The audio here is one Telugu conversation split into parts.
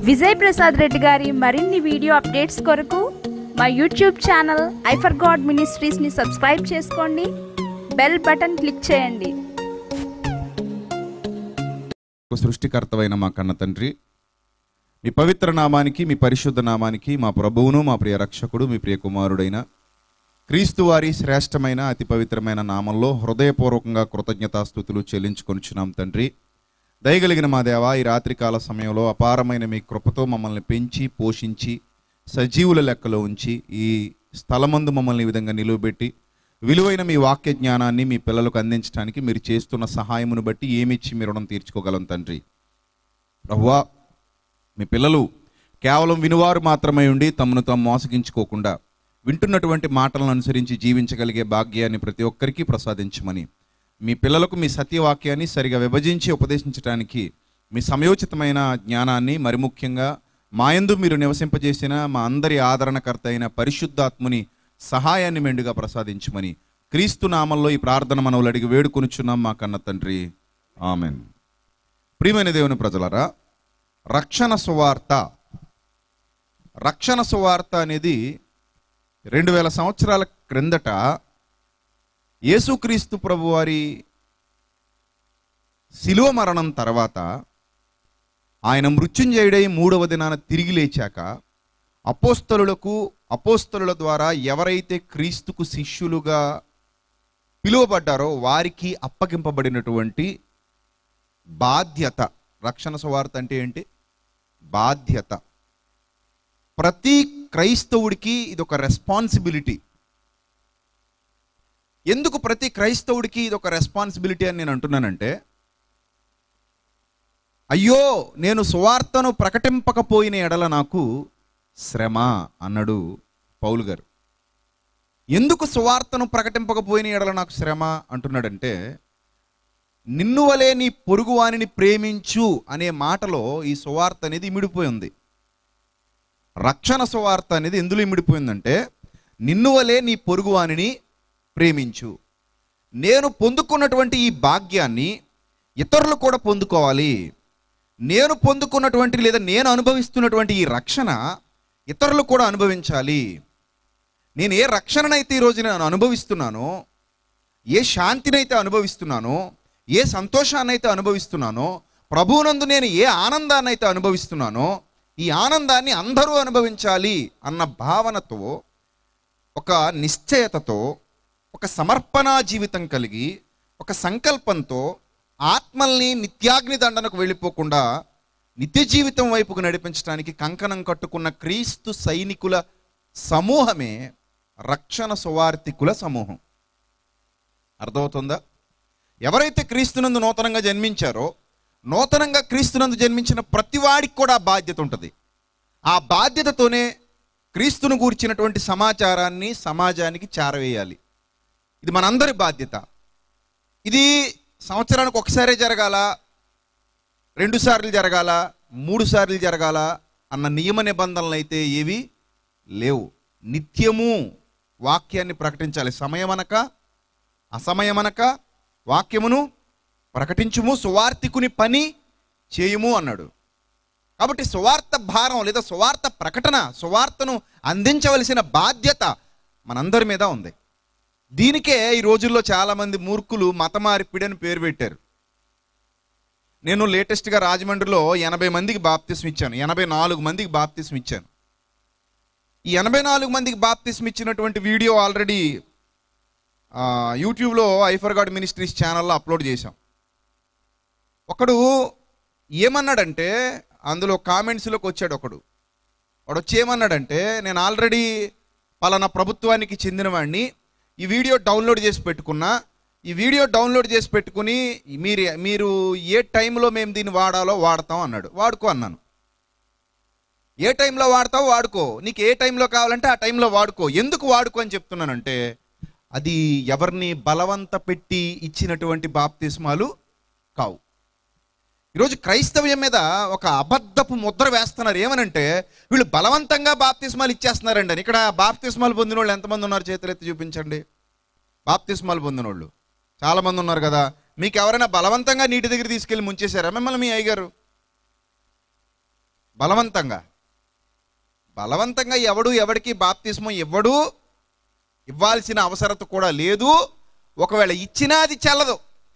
విజయ్ ప్రసాద్ రెడ్డి గారి మరిన్ని వీడియో అప్డేట్స్ కొరకు మా YouTube channel I for God మినిస్ట్రీస్ని సబ్స్క్రైబ్ చేసుకోండి, బెల్ బటన్ క్లిక్ చేయండి. సృష్టికర్తవైన మా కన్న తండ్రి, మీ పవిత్ర నామానికి, మీ పరిశుద్ధ నామానికి, మా ప్రభువును, మా ప్రియ రక్షకుడు, మీ ప్రియ కుమారుడైన క్రీస్తు వారి శ్రేష్టమైన అతి పవిత్రమైన నామంలో హృదయపూర్వకంగా కృతజ్ఞతాస్తుతులు చెల్లించుకొనుచున్నాం తండ్రి. దయగలిగిన మా దేవా, ఈ రాత్రికాల సమయంలో అపారమైన మీ కృపతో మమ్మల్ని పెంచి పోషించి సజీవుల లెక్కలో ఉంచి ఈ స్థలమందు మమ్మల్ని ఈ విధంగా నిలువబెట్టి విలువైన మీ వాక్య జ్ఞానాన్ని మీ పిల్లలకు అందించడానికి మీరు చేస్తున్న సహాయమును బట్టి ఏమిచ్చి మీ రుణం తీర్చుకోగలం తండ్రి. ప్రభువా, మీ పిల్లలు కేవలం వినువారు మాత్రమే ఉండి తమను తాము మోసగించుకోకుండా వింటున్నటువంటి మాటలను అనుసరించి జీవించగలిగే భాగ్యాన్ని ప్రతి ఒక్కరికి ప్రసాదించమని, మీ పిల్లలకు మీ సత్యవాక్యాన్ని సరిగా విభజించి ఉపదేశించడానికి మీ సమయోచితమైన జ్ఞానాన్ని, మరి ముఖ్యంగా మా యందు మీరు నివసింపజేసిన మా అందరి ఆదరణకర్త అయిన పరిశుద్ధాత్ముని సహాయాన్ని మెండుగా ప్రసాదించమని క్రీస్తు నామంలో ఈ ప్రార్థన మనవులు అడిగి వేడుకొనుచున్నాం మా కన్న తండ్రి, ఆమెన్. ప్రియమైన దేవుని ప్రజలారా, రక్షణ సువార్త అనేది 2000 సంవత్సరాల క్రిందట యేసుక్రీస్తు ప్రభువారి శిలువ మరణం తర్వాత ఆయన మృత్యుంజయుడై 3వ దినాన తిరిగి లేచాక అపోస్తలుల ద్వారా ఎవరైతే క్రీస్తుకు శిష్యులుగా పిలువబడ్డారో వారికి అప్పగింపబడినటువంటి బాధ్యత. రక్షణ సువార్త అంటే ఏంటి? బాధ్యత. ప్రతి క్రైస్తవుడికి ఇది ఒక రెస్పాన్సిబిలిటీ. ఎందుకు ప్రతి క్రైస్తవుడికి ఇది ఒక రెస్పాన్సిబిలిటీ అని నేను అంటున్నానంటే, అయ్యో నేను సువార్తను ప్రకటింపకపోయిన ఎడల నాకు శ్రమ అన్నాడు పౌలు గారు. ఎందుకు సువార్తను ప్రకటింపకపోయిన ఎడల నాకు శ్రమ అంటున్నాడంటే, నిన్ను వలే నీ పొరుగువానిని ప్రేమించు అనే మాటలో ఈ సువార్త అనేది ఇమిడిపోయి ఉంది. రక్షణ సువార్త అనేది ఎందులో ఇమిడిపోయిందంటే, నిన్ను వలే నీ పొరుగువానిని ప్రేమించు. నేను పొందుకున్నటువంటి ఈ భాగ్యాన్ని ఇతరులు కూడా పొందుకోవాలి. నేను పొందుకున్నటువంటి లేదా నేను అనుభవిస్తున్నటువంటి ఈ రక్షణ ఇతరులు కూడా అనుభవించాలి. నేను ఏ రక్షణనైతే ఈరోజు నేను అనుభవిస్తున్నానో, ఏ శాంతినైతే అనుభవిస్తున్నానో, ఏ సంతోషాన్నైతే అనుభవిస్తున్నానో, ప్రభువునందు నేను ఏ ఆనందాన్నైతే అనుభవిస్తున్నానో, ఈ ఆనందాన్ని అందరూ అనుభవించాలి అన్న భావనతో, ఒక నిశ్చయతతో, ఒక సమర్పణా జీవితం కలిగి, ఒక సంకల్పంతో ఆత్మల్ని నిత్యాగ్ని దండనకు వెళ్ళిపోకుండా నిత్య జీవితం వైపుకు నడిపించడానికి కంకణం కట్టుకున్న క్రీస్తు సైనికుల సమూహమే రక్షణ సువార్థికుల సమూహం. అర్థమవుతుందా? ఎవరైతే క్రీస్తునందు నూతనంగా జన్మించారో, నూతనంగా క్రీస్తునందు జన్మించిన ప్రతివాడికి కూడా బాధ్యత ఉంటుంది. ఆ బాధ్యతతోనే క్రీస్తును గూర్చినటువంటి సమాచారాన్ని సమాజానికి చేరవేయాలి. ఇది మనందరి బాధ్యత. ఇది సంవత్సరానికి ఒకసారే జరగాల, 2 సార్లు జరగాల, 3 సార్లు జరగాల అన్న నియమ నిబంధనలు అయితే ఏవి లేవు. నిత్యము వాక్యాన్ని ప్రకటించాలి. సమయమనక అసమయమనక వాక్యమును ప్రకటించుము, సువార్తికుని పని చేయుము అన్నాడు. కాబట్టి సువార్త భారం లేదా సువార్త ప్రకటన, సువార్తను అందించవలసిన బాధ్యత మనందరి మీద ఉంది. దీనికే ఈ రోజుల్లో చాలామంది మూర్ఖులు మత మార్పిడి అని పేరు పెట్టారు. నేను లేటెస్ట్గా రాజమండ్రిలో 80 మందికి బాప్తిస్మ ఇచ్చాను. 84 మందికి బాప్తిస్మ ఇచ్చాను. ఈ 84 మందికి బాప్తిస్మ ఇచ్చినటువంటి వీడియో ఆల్రెడీ యూట్యూబ్లో ఐ ఫర్ గాడ్ మినిస్ట్రీస్ ఛానల్లో అప్లోడ్ చేశాం. ఒకడు ఏమన్నాడంటే, అందులో కామెంట్స్లోకి వచ్చాడు వాడు వచ్చి ఏమన్నాడంటే, నేను ఆల్రెడీ పలానా ప్రభుత్వానికి చెందినవాడిని, ఈ వీడియో డౌన్లోడ్ చేసి పెట్టుకున్నా, ఈ వీడియో డౌన్లోడ్ చేసి పెట్టుకుని మీరు ఏ టైంలో మేము దీన్ని వాడాలో వాడతాం అన్నాడు. వాడుకో అన్నాను. ఏ టైంలో వాడతావు వాడుకో, నీకు ఏ టైంలో కావాలంటే ఆ టైంలో వాడుకో. ఎందుకు వాడుకో అని చెప్తున్నానంటే, అది ఎవరిని బలవంత పెట్టి ఇచ్చినటువంటి బాప్తిస్మాలు కావు. ఈరోజు క్రైస్తవ్యం మీద ఒక అబద్ధపు ముద్ర వేస్తున్నారు. ఏమనంటే, వీళ్ళు బలవంతంగా బాప్తిస్మాలు ఇచ్చేస్తున్నారండి అని. ఇక్కడ బాప్తిస్మాలు పొందిన వాళ్ళు ఎంతమంది ఉన్నారు? చేతులు ఎత్తి చూపించండి. బాప్తిస్మాలు పొందిన వాళ్ళు చాలామంది ఉన్నారు కదా. మీకు ఎవరైనా బలవంతంగా నీటి దగ్గర తీసుకెళ్ళి ముంచేశారా మిమ్మల్ని మీ అయ్యగారు? బలవంతంగా బలవంతంగా ఎవడికి బాప్తిస్మం ఇవ్వాల్సిన అవసరత కూడా లేదు. ఒకవేళ ఇచ్చినా అది చెల్లదు.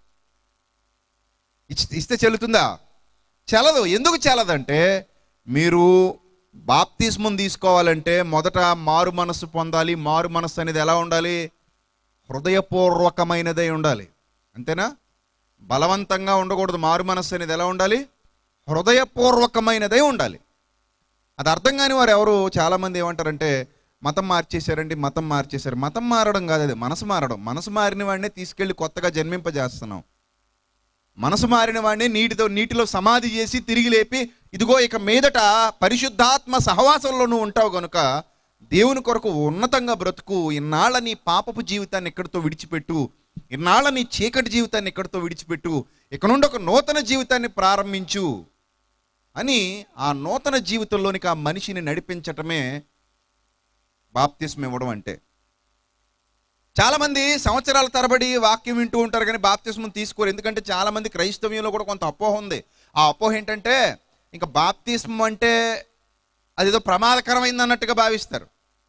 ఇస్తే చెల్లుతుందా? చెల్లదు. ఎందుకు చెల్లదంటే, మీరు బాప్తిస్మం తీసుకోవాలంటే మొదట మారు మనస్సు పొందాలి. మారు మనస్సు అనేది ఎలా ఉండాలి? హృదయపూర్వకమైనదై ఉండాలి. అంతేనా? బలవంతంగా ఉండకూడదు. మారు మనస్సు అనేది ఎలా ఉండాలి? హృదయపూర్వకమైనదై ఉండాలి. అది అర్థం కాని వారు ఎవరు చాలామంది ఏమంటారంటే, మతం మార్చేశారండి, మతం మార్చేశారు. మతం మారడం కాదు, అది మనసు మారడం. మనసు మారిన వాడినే తీసుకెళ్ళి కొత్తగా జన్మింపజేస్తున్నాం. మనసు మారిన వాడిని నీటిలో సమాధి చేసి తిరిగి లేపి, ఇదిగో ఇక మీదట పరిశుద్ధాత్మ సహవాసంలో నువ్వు ఉంటావు కనుక దేవుని కొరకు ఉన్నతంగా బ్రతుకు, ఇన్నాళ్ళ నీ పాపపు జీవితాన్ని ఎక్కడితో విడిచిపెట్టు, ఇన్నాళ్ళ నీ చీకటి జీవితాన్ని ఎక్కడితో విడిచిపెట్టు, ఇక నుండి ఒక నూతన జీవితాన్ని ప్రారంభించు అని ఆ నూతన జీవితంలోనికి ఆ మనిషిని నడిపించటమే బాప్తిస్మం ఇవ్వడం అంటే. చాలామంది సంవత్సరాల తరబడి వాక్యం వింటూ ఉంటారు కానీ బాప్తిస్మం తీసుకోరు. ఎందుకంటే చాలామంది క్రైస్తవ్యంలో కూడా కొంత అపోహ ఉంది. ఆ అపోహ ఏంటంటే, ఇంకా బాప్తిస్మం అంటే అదేదో ప్రమాదకరమైంది అన్నట్టుగా భావిస్తారు.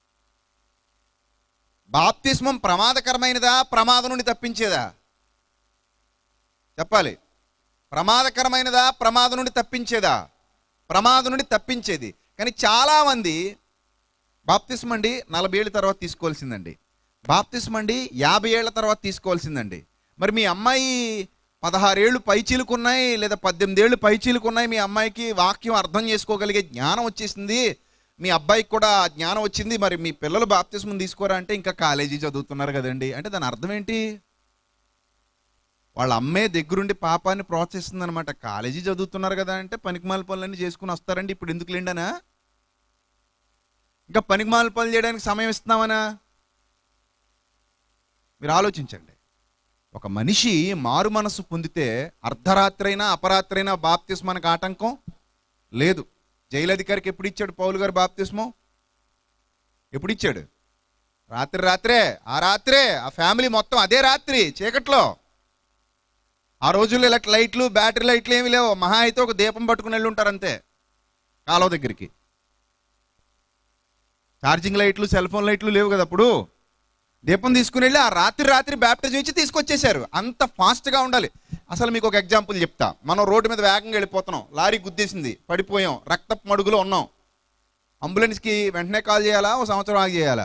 బాప్తిస్మం ప్రమాదకరమైనదా, ప్రమాదం నుండి తప్పించేదా? చెప్పాలి. ప్రమాదకరమైనదా, ప్రమాదం నుండి తప్పించేదా? ప్రమాదం నుండి తప్పించేది. కానీ చాలామంది బాప్తిస్మం అండి 40 ఏళ్ళ తర్వాత తీసుకోవాల్సిందండి, బాప్తిస్మం అండి 50 ఏళ్ల తర్వాత తీసుకోవాల్సిందండి. మరి మీ అమ్మాయి 16 ఏళ్ళు పైచీలుకున్నాయి లేదా 18 ఏళ్ళు పైచీలుకున్నాయి, మీ అమ్మాయికి వాక్యం అర్థం చేసుకోగలిగే జ్ఞానం వచ్చేసింది, మీ అబ్బాయికి కూడా జ్ఞానం వచ్చింది, మరి మీ పిల్లలు బాప్తిస్మం తీసుకోరా అంటే ఇంకా కాలేజీ చదువుతున్నారు కదండి అంటే దాని అర్థం ఏంటి? వాళ్ళ అమ్మే దగ్గరుండి పాపాన్ని ప్రోత్సహిస్తుంది అనమాట. కాలేజీ చదువుతున్నారు కదా అంటే పనికిమాల పనులన్నీ చేసుకుని వస్తారండి, ఇప్పుడు ఎందుకు లేండనా? ఇంకా పనికిమాల పనులు చేయడానికి సమయం ఇస్తున్నామనా? మీరు ఆలోచించండి. ఒక మనిషి మారు మనసు పొందితే అర్ధరాత్రైనా అపరాత్రైనా బాప్తిస్మానికి ఆటంకం లేదు. జైలు అధికారికి ఎప్పుడు ఇచ్చాడు పౌలు గారు బాప్తిస్మం? ఎప్పుడు ఇచ్చాడు? రాత్రే ఆ రాత్రే ఆ ఫ్యామిలీ మొత్తం అదే రాత్రి చీకట్లో. ఆ రోజుల్లో ఇలా లైట్లు బ్యాటరీ లైట్లు ఏమి లేవు, మహా అయితే ఒక దీపం పట్టుకుని వెళ్ళి ఉంటారు అంతే కాలువ దగ్గరికి. ఛార్జింగ్ లైట్లు సెల్ ఫోన్ లైట్లు లేవు కదా అప్పుడు. దీపం తీసుకుని వెళ్ళి ఆ రాత్రి బ్యాప్టిజం ఇచ్చి తీసుకొచ్చేసారు. అంత ఫాస్ట్గా ఉండాలి. అసలు మీకు ఒక ఎగ్జాంపుల్ చెప్తా. మనం రోడ్డు మీద వేగంగా వెళ్ళిపోతున్నాం, లారీ గుద్దేసింది, పడిపోయాం, రక్తపు మడుగులో ఉన్నాం. అంబులెన్స్కి వెంటనే కాల్ చేయాలా, ఓ సంవత్సరం ఆగి చేయాలా?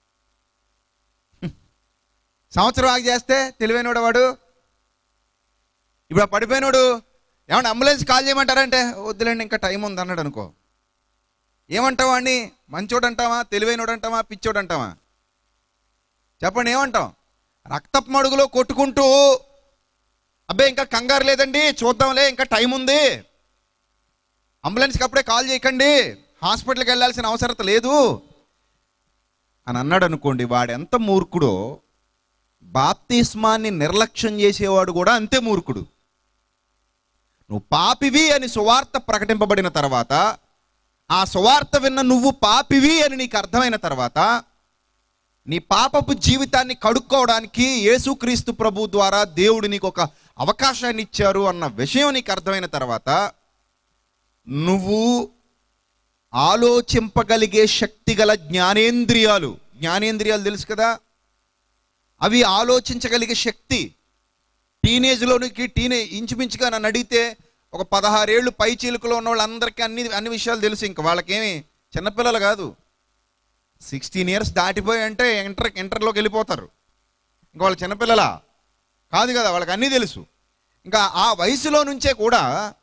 సంవత్సరం ఆగి చేస్తే తెలివైనవాడు వాడు. ఇప్పుడు ఆ పడిపోయినోడు ఏమన్నా అంబులెన్స్ కాల్ చేయమంటారంటే వద్దులేండి ఇంకా టైం ఉంది అన్నాడు అనుకో, ఏమంటావా అండి? మంచోడు అంటావా, తెలివైనోడు అంటావా, పిచ్చోడు అంటావా? చెప్పండి, ఏమంటాం? రక్తపు మడుగులో కొట్టుకుంటూ అబ్బే ఇంకా కంగారు లేదండి, చూద్దాంలే ఇంకా టైం ఉంది, అంబులెన్స్కి అప్పుడే కాల్ చేయకండి, హాస్పిటల్కి వెళ్ళాల్సిన అవసరత లేదు అని అన్నాడు అనుకోండి. వాడు ఎంత మూర్ఖుడో బాప్తిస్మాన్ని నిర్లక్ష్యం చేసేవాడు కూడా అంతే మూర్ఖుడు. నువ్వు పాపివి అని సువార్త ప్రకటింపబడిన తర్వాత, ఆ సువార్త విన్న నువ్వు పాపివి అని నీకు అర్థమైన తర్వాత, నీ పాపపు జీవితాన్ని కడుక్కోవడానికి యేసుక్రీస్తు ప్రభు ద్వారా దేవుడు నీకు ఒక అవకాశాన్ని ఇచ్చారు అన్న విషయం నీకు అర్థమైన తర్వాత, నువ్వు ఆలోచింపగలిగే శక్తి గల జ్ఞానేంద్రియాలు తెలుసు కదా, అవి ఆలోచించగలిగే శక్తి. టీనేజ్లోనికి ఇంచుమించుగా నన్ను అడిగితే ఒక 16 ఏళ్ళు పై చీలుకలో ఉన్న వాళ్ళందరికీ అన్ని విషయాలు తెలుసు. ఇంకా వాళ్ళకేమి చిన్నపిల్లలు కాదు. 16 ఇయర్స్ దాటిపోయి అంటే ఇంటర్లోకి వెళ్ళిపోతారు. ఇంకా వాళ్ళు చిన్నపిల్లలా కాదు కదా, వాళ్ళకి అన్నీ తెలుసు. ఇంకా ఆ వయసులో నుంచే కూడా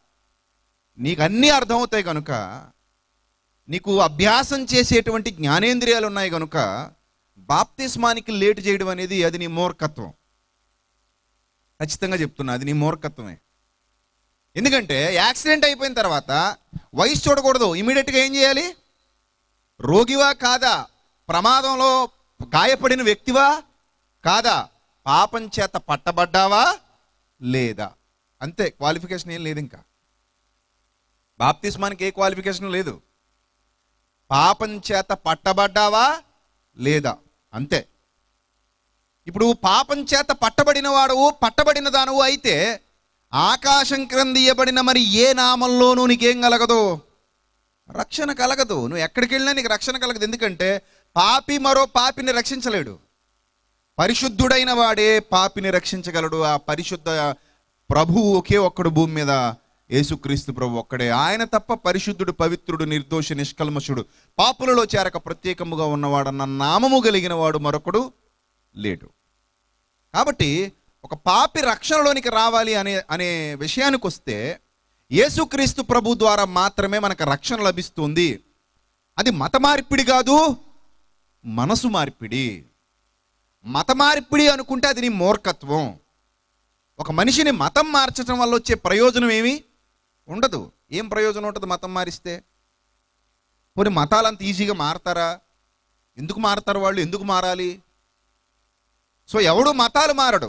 నీకు అన్నీ అర్థమవుతాయి కనుక, నీకు అభ్యాసం చేసేటువంటి జ్ఞానేంద్రియాలు ఉన్నాయి కనుక బాప్తిస్మానికి లేటు చేయడం అనేది అది నీ మూర్ఖత్వం. ఖచ్చితంగా చెప్తున్నా, అది నీ మూర్ఖత్వమే. ఎందుకంటే యాక్సిడెంట్ అయిపోయిన తర్వాత వయసు చూడకూడదు, ఇమీడియట్గా ఏం చేయాలి? రోగివా కాదా, ప్రమాదంలో గాయపడిన వ్యక్తివా కాదా, పాపం చేత పట్టబడ్డావా లేదా, అంతే. క్వాలిఫికేషన్ ఏం లేదు. ఇంకా బాప్తిస్మానికి ఏ క్వాలిఫికేషన్ లేదు. పాపం చేత పట్టబడ్డావా లేదా, అంతే. ఇప్పుడు పాపం చేత పట్టబడిన వాడవు, పట్టబడిన దానవు అయితే ఆకాశం క్రింద ఇయ్యబడిన మరి ఏ నామంలోనూ నీకేం కలగదు? రక్షణ కలగదు. నువ్వు ఎక్కడికి వెళ్ళినా నీకు రక్షణ కలగదు. ఎందుకంటే పాపి మరో పాపిని రక్షించలేడు. పరిశుద్ధుడైన వాడే పాపిని రక్షించగలడు. ఆ పరిశుద్ధ ప్రభువు ఒకే ఒక్కడు భూమి మీద, యేసుక్రీస్తు ప్రభు ఒక్కడే. ఆయన తప్ప పరిశుద్ధుడు, పవిత్రుడు, నిర్దోషి, నిష్కల్మషుడు, పాపులలో చేరక ప్రత్యేకముగా ఉన్నవాడన్న నామము కలిగిన వాడు మరొకడు లేడు. కాబట్టి ఒక పాపి రక్షణలోనికి రావాలి అనే విషయానికి వస్తే యేసుక్రీస్తు ప్రభు ద్వారా మాత్రమే మనకు రక్షణ లభిస్తుంది. అది మత మార్పిడి కాదు, మనసు మార్పిడి. మత మార్పిడి అనుకుంటే అది నీ మూర్ఖత్వం. ఒక మనిషిని మతం మార్చడం వల్ల వచ్చే ప్రయోజనం ఏమీ ఉండదు. ఏం ప్రయోజనం ఉంటుంది మతం మారిస్తే? పోనీ మతాలు అంత ఈజీగా మారతారా? ఎందుకు మారతారు వాళ్ళు? ఎందుకు మారాలి? సో ఎవడు మతాలు మారడు.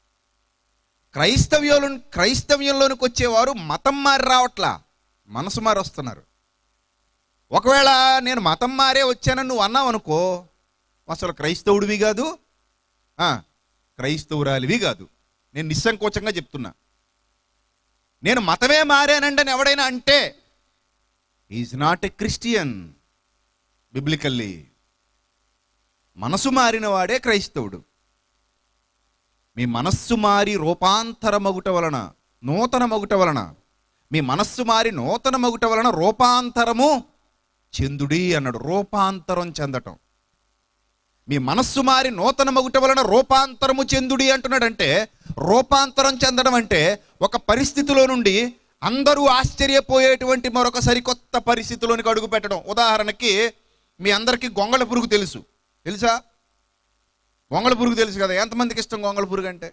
క్రైస్తవ్యంలోనికి వచ్చేవారు మతం మారి రావట్లా, మనసు మారి వస్తున్నారు. ఒకవేళ నేను మతం మారే వచ్చానని నువ్వు అన్నావు అనుకో, అసలు క్రైస్తవుడివి కాదు, క్రైస్తవురాలివి కాదు. నేను నిస్సంకోచంగా చెప్తున్నా. నేను మతమే మారానండి అని ఎవడైనా అంటే is not a Christian biblically. మనసు మారిన వాడే క్రైస్తవుడు. మీ మనస్సు మారి రూపాంతర మగుట వలన, నూతన మగుట వలన, మీ మనస్సు మారి నూతన మగుట వలన రూపాంతరము చెందుడి అన్నాడు. రూపాంతరం చెందటం. మీ మనస్సు మారి నూతన మగుట వలన రూపాంతరము చెందుడి అంటున్నాడంటే, రూపాంతరం చెందడం అంటే ఒక పరిస్థితిలో నుండి అందరూ ఆశ్చర్యపోయేటువంటి మరొక సరికొత్త పరిస్థితిలోనికి అడుగు పెట్టడం. ఉదాహరణకి మీ అందరికీ గొంగళ పురుగు తెలుసా? గొంగళ పురుగు తెలుసు కదా. ఎంతమందికి ఇష్టం గొంగళ పురుగు అంటే?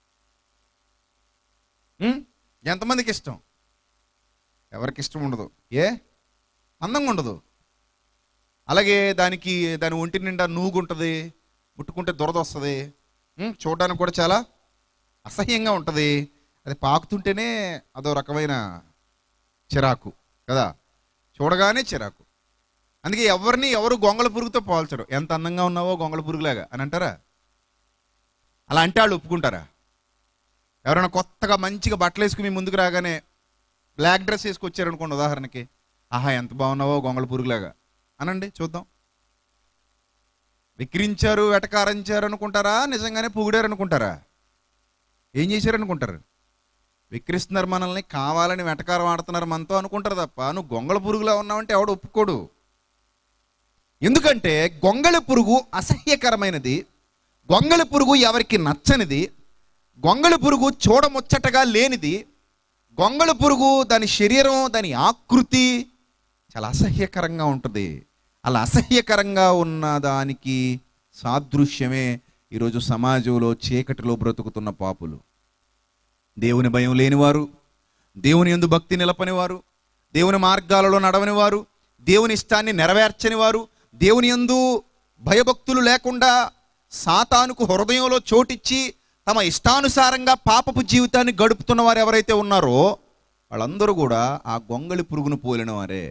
ఎంతమందికి ఇష్టం? ఎవరికి ఇష్టం ఉండదు. అందంగా ఉండదు. అలాగే దాని ఒంటి నిండా నూగు ఉంటుంది, ముట్టుకుంటే దురద వస్తుంది, చూడడానికి కూడా చాలా అసహ్యంగా ఉంటుంది. అది పాకుతుంటేనే అదో రకమైన చిరాకు కదా, చూడగానే చిరాకు. అందుకే ఎవరు గొంగళ పురుగుతో పోల్చరు. ఎంత అందంగా ఉన్నావో గొంగళ పురుగులాగా అని అంటారా? అలా అంటే వాళ్ళు ఒప్పుకుంటారా? ఎవరైనా కొత్తగా మంచిగా బట్టలు వేసుకుని మీ ముందుకు రాగానే బ్లాక్ డ్రెస్ వేసుకొచ్చారనుకోండి ఉదాహరణకి, ఆహా ఎంత బాగున్నావో గొంగళ పురుగులాగా అనండి చూద్దాం. విక్రించారు, వెటకారించారు అనుకుంటారా? నిజంగానే పొగిడారు అనుకుంటారా? ఏం చేశారనుకుంటారు? విక్రిస్తున్నారు మనల్ని, కావాలని వెటకారం ఆడుతున్నారు మనతో అనుకుంటారు తప్ప, నువ్వు గొంగళ పురుగులా ఉన్నావంటే ఎవడు ఒప్పుకోడు. ఎందుకంటే గొంగళి పురుగు అసహ్యకరమైనది, గొంగళి పురుగు ఎవరికి నచ్చనిది, గొంగళి పురుగు చూడముచ్చటగా లేనిది, గొంగళి పురుగు దాని శరీరం, దాని ఆకృతి చాలా అసహ్యకరంగా ఉంటుంది. అలా అసహ్యకరంగా ఉన్న దానికి సాదృశ్యమే ఈరోజు సమాజంలో చీకటిలో బ్రతుకుతున్న పాపులు. దేవుని భయం లేనివారు, దేవుని యందు భక్తి నిలపనివారు, దేవుని మార్గాలలో నడవని వారు, దేవుని ఇష్టాన్ని నెరవేర్చని వారు, దేవుని యందు భయభక్తులు లేకుండా సాతానుకు హృదయంలో చోటిచ్చి తమ ఇష్టానుసారంగా పాపపు జీవితాన్ని గడుపుతున్న వారు ఎవరైతే ఉన్నారో వాళ్ళందరూ కూడా ఆ గొంగళి పురుగును పోలిన వారే.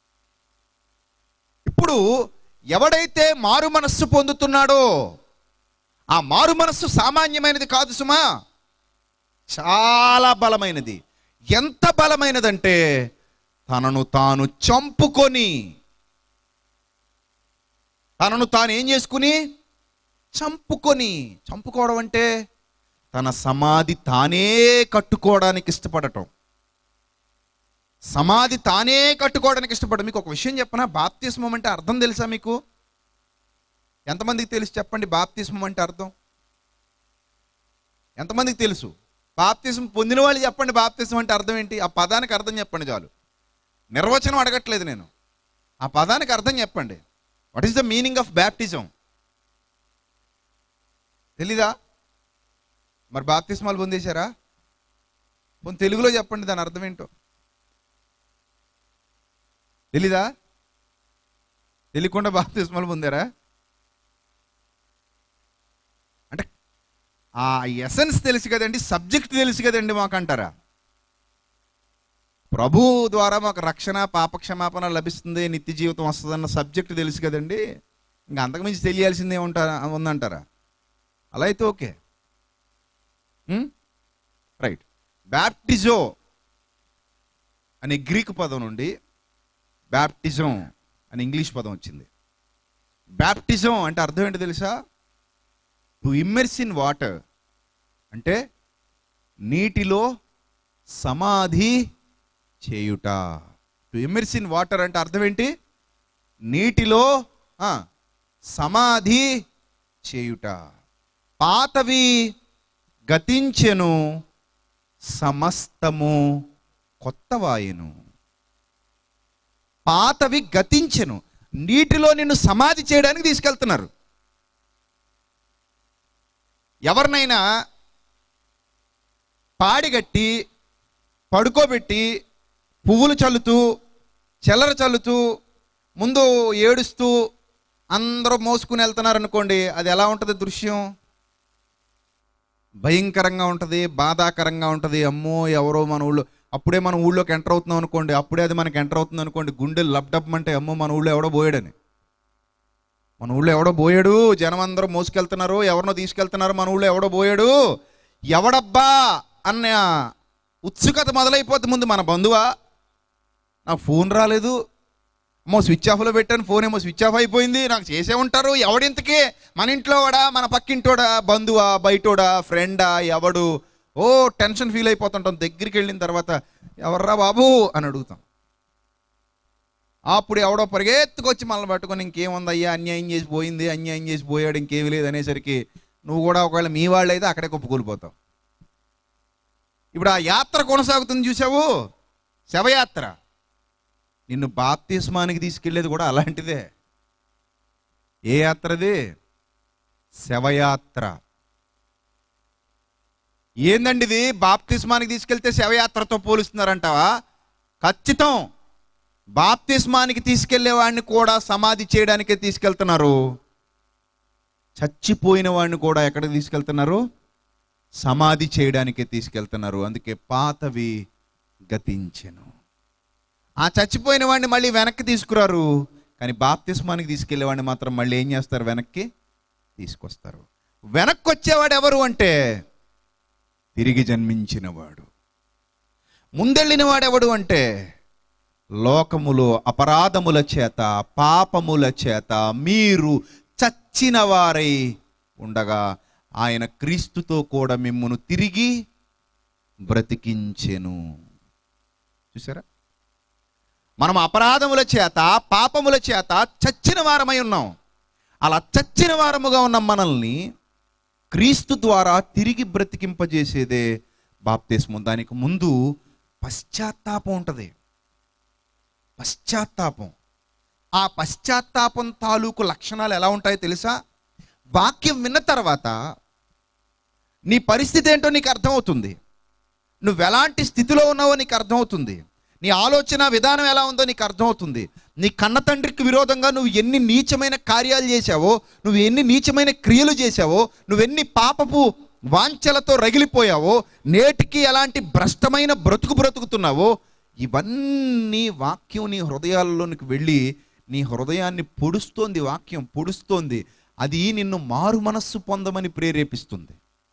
ఇప్పుడు ఎవడైతే మారు మనస్సు పొందుతున్నాడో ఆ మారు మనస్సు సామాన్యమైనది కాదు సుమా, చాలా బలమైనది. ఎంత బలమైనదంటే తనను తాను చంపుకొని, తనను తాను ఏం చేసుకుని చంపుకోవడం అంటే తన సమాధి తానే కట్టుకోవడానికి ఇష్టపడటం. సమాధి తానే కట్టుకోవడానికి ఇష్టపడటం. మీకు ఒక విషయం చెప్పనా? బాప్తిస్మం అంటే అర్థం తెలుసా మీకు? ఎంతమందికి తెలుసు చెప్పండి బాప్తిస్మం అంటే అర్థం? ఎంతమందికి తెలుసు? బాప్తిస్మం పొందిన వాళ్ళు చెప్పండి బాప్తిస్మం అంటే అర్థం ఏంటి? ఆ పదానికి అర్థం చెప్పండి చాలు. నిర్వచనం అడగట్లేదు నేను, ఆ పదానికి అర్థం చెప్పండి. What is the meaning of baptism? తెలీదా? మరి బాప్తిస్మాలు పొందేశారా? తెలుగులో చెప్పండి దాని అర్థం ఏంటో. తెలీదా? తెలియకుండా బాప్తిస్మాలు పొందారా? అంటే ఆ ఎసెన్స్ తెలుసు కదండి, సబ్జెక్ట్ తెలుసు కదండి మాకు అంటారా? ప్రభు ద్వారా మాకు రక్షణ, పాపక్షమాపణ లభిస్తుంది, నిత్య జీవితం వస్తుందన్న సబ్జెక్ట్ తెలుసు కదండి, ఇంకా అంతకుమించి తెలియాల్సిందే ఉందంటారా? అలా అయితే ఓకే, రైట్. బ్యాప్టిజో అనే గ్రీకు పదం నుండి బ్యాప్టిజం అని ఇంగ్లీష్ పదం వచ్చింది. బ్యాప్టిజం అంటే అర్థం ఏంటో తెలుసా? టు ఇమ్మర్స్ ఇన్ వాటర్ అంటే నీటిలో సమాధి చేయుట. టు ఇమ్మర్స్ ఇన్ వాటర్ అంటే అర్థం ఏంటి? నీటిలో సమాధి చేయుట. పాతవి గతించెను, సమస్తము కొత్తవాయెను. పాతవి గతించెను, నీటిలో నిన్ను సమాధి చేయడానికి తీసుకెళ్తున్నారు. ఎవరినైనా పాడిగట్టి పడుకోబెట్టి పువ్వులు చల్లుతూ చెల్లర చల్లుతూ ముందు ఏడుస్తూ అందరూ మోసుకుని వెళ్తున్నారు అనుకోండి, అది ఎలా ఉంటుంది దృశ్యం? భయంకరంగా ఉంటుంది, బాధాకరంగా ఉంటుంది. అమ్మో ఎవరో మన ఊళ్ళో, అప్పుడే మన ఊళ్ళోకి ఎంటర్ అవుతున్నాం అనుకోండి, అప్పుడే అది మనకి ఎంటర్ అవుతుంది అనుకోండి, గుండెలు లబ్డబ్మంటే అమ్మో మన ఊళ్ళో ఎవడో పోయాడని. మన ఊళ్ళో ఎవడో పోయాడు, జనం అందరూ మోసుకెళ్తున్నారు, ఎవరినో తీసుకెళ్తున్నారు, మన ఊళ్ళో ఎవడో పోయాడు, ఎవడబ్బా అన్న ఉత్సుకత మొదలైపోతుంది. ముందు మన బంధువా, నాకు ఫోన్ రాలేదు, అమ్మో స్విచ్ ఆఫ్లో పెట్టాను, ఫోన్ ఏమో స్విచ్ ఆఫ్ అయిపోయింది, నాకు చేసే ఉంటారు, ఎవడింతకే మన ఇంట్లో వాడా మన పక్కింటోడా బంధువా బయటోడా ఫ్రెండా ఎవడు, ఓ టెన్షన్ ఫీల్ అయిపోతుంటాం. దగ్గరికి వెళ్ళిన తర్వాత ఎవర్రా బాబు అని అడుగుతాం. అప్పుడు ఎవడో పరిగెత్తుకొచ్చి మనల్ని పట్టుకొని ఇంకేముంది అయ్యా అన్యాయం చేసి పోయింది, అన్యాయం చేసి పోయాడు, ఇంకేమీ లేదు అనేసరికి నువ్వు కూడా ఒకవేళ మీ వాళ్ళు అయితే అక్కడే కుప్పకూలిపోతావు. ఇప్పుడు ఆ యాత్ర కొనసాగుతుంది చూసావు, శవయాత్ర. నిన్ను బాప్తిస్మానికి తీసుకెళ్లేది కూడా అలాంటిదే. ఏ యాత్రది? శవయాత్ర. ఏందండి ఇది? బాప్తిస్మానికి తీసుకెళ్తే శవయాత్రతో పోలుస్తున్నారంటావా? ఖచ్చితం. బాప్తిస్మానికి తీసుకెళ్లే వాడిని కూడా సమాధి చేయడానికే తీసుకెళ్తున్నారు. చచ్చిపోయిన వాడిని కూడా ఎక్కడికి తీసుకెళ్తున్నారు? సమాధి చేయడానికే తీసుకెళ్తున్నారు. అందుకే పాతవి గతించెను. ఆ చచ్చిపోయిన వాడిని మళ్ళీ వెనక్కి తీసుకురారు, కానీ బాప్తిస్మానికి తీసుకెళ్లే వాడిని మాత్రం మళ్ళీ ఏం చేస్తారు? వెనక్కి తీసుకొస్తారు. వెనక్కి వచ్చేవాడు ఎవరు అంటే తిరిగి జన్మించిన వాడు. ముందెళ్ళిన వాడెవడు అంటే లోకములో అపరాధముల చేత పాపముల చేత మీరు చచ్చిన వారై ఉండగా ఆయన క్రీస్తుతో కూడా మిమ్మును తిరిగి బ్రతికించెను. చూసారా? మనం అపరాధముల చేత పాపముల చేత చచ్చిన వారమై ఉన్నాం. అలా చచ్చిన వారముగా ఉన్న మనల్ని క్రీస్తు ద్వారా తిరిగి బ్రతికింపజేసేదే బాప్తిస్మం. దానికి ముందు పశ్చాత్తాపం ఉంటుంది. పశ్చాత్తాపం. ఆ పశ్చాత్తాపం తాలూకు లక్షణాలు ఎలా ఉంటాయో తెలుసా? వాక్యం విన్న తర్వాత నీ పరిస్థితి ఏంటో నీకు అర్థమవుతుంది, నువ్వు ఎలాంటి స్థితిలో ఉన్నావో నీకు అర్థమవుతుంది, నీ ఆలోచన విధానం ఎలా ఉందో నీకు అర్థమవుతుంది. నీ కన్న తండ్రికి విరోధంగా నువ్వు ఎన్ని నీచమైన కార్యాలు చేశావో, నువ్వు ఎన్ని నీచమైన క్రియలు చేశావో, నువ్వెన్ని పాపపు వాంఛలతో రగిలిపోయావో, నేటికి ఎలాంటి భ్రష్టమైన బ్రతుకుతున్నావో, ఇవన్నీ వాక్యం నీ హృదయాల్లోనికి వెళ్ళి నీ హృదయాన్ని పొడుస్తోంది. వాక్యం పొడుస్తోంది. అది నిన్ను మారు మనస్సు పొందమని ప్రేరేపిస్తుంది.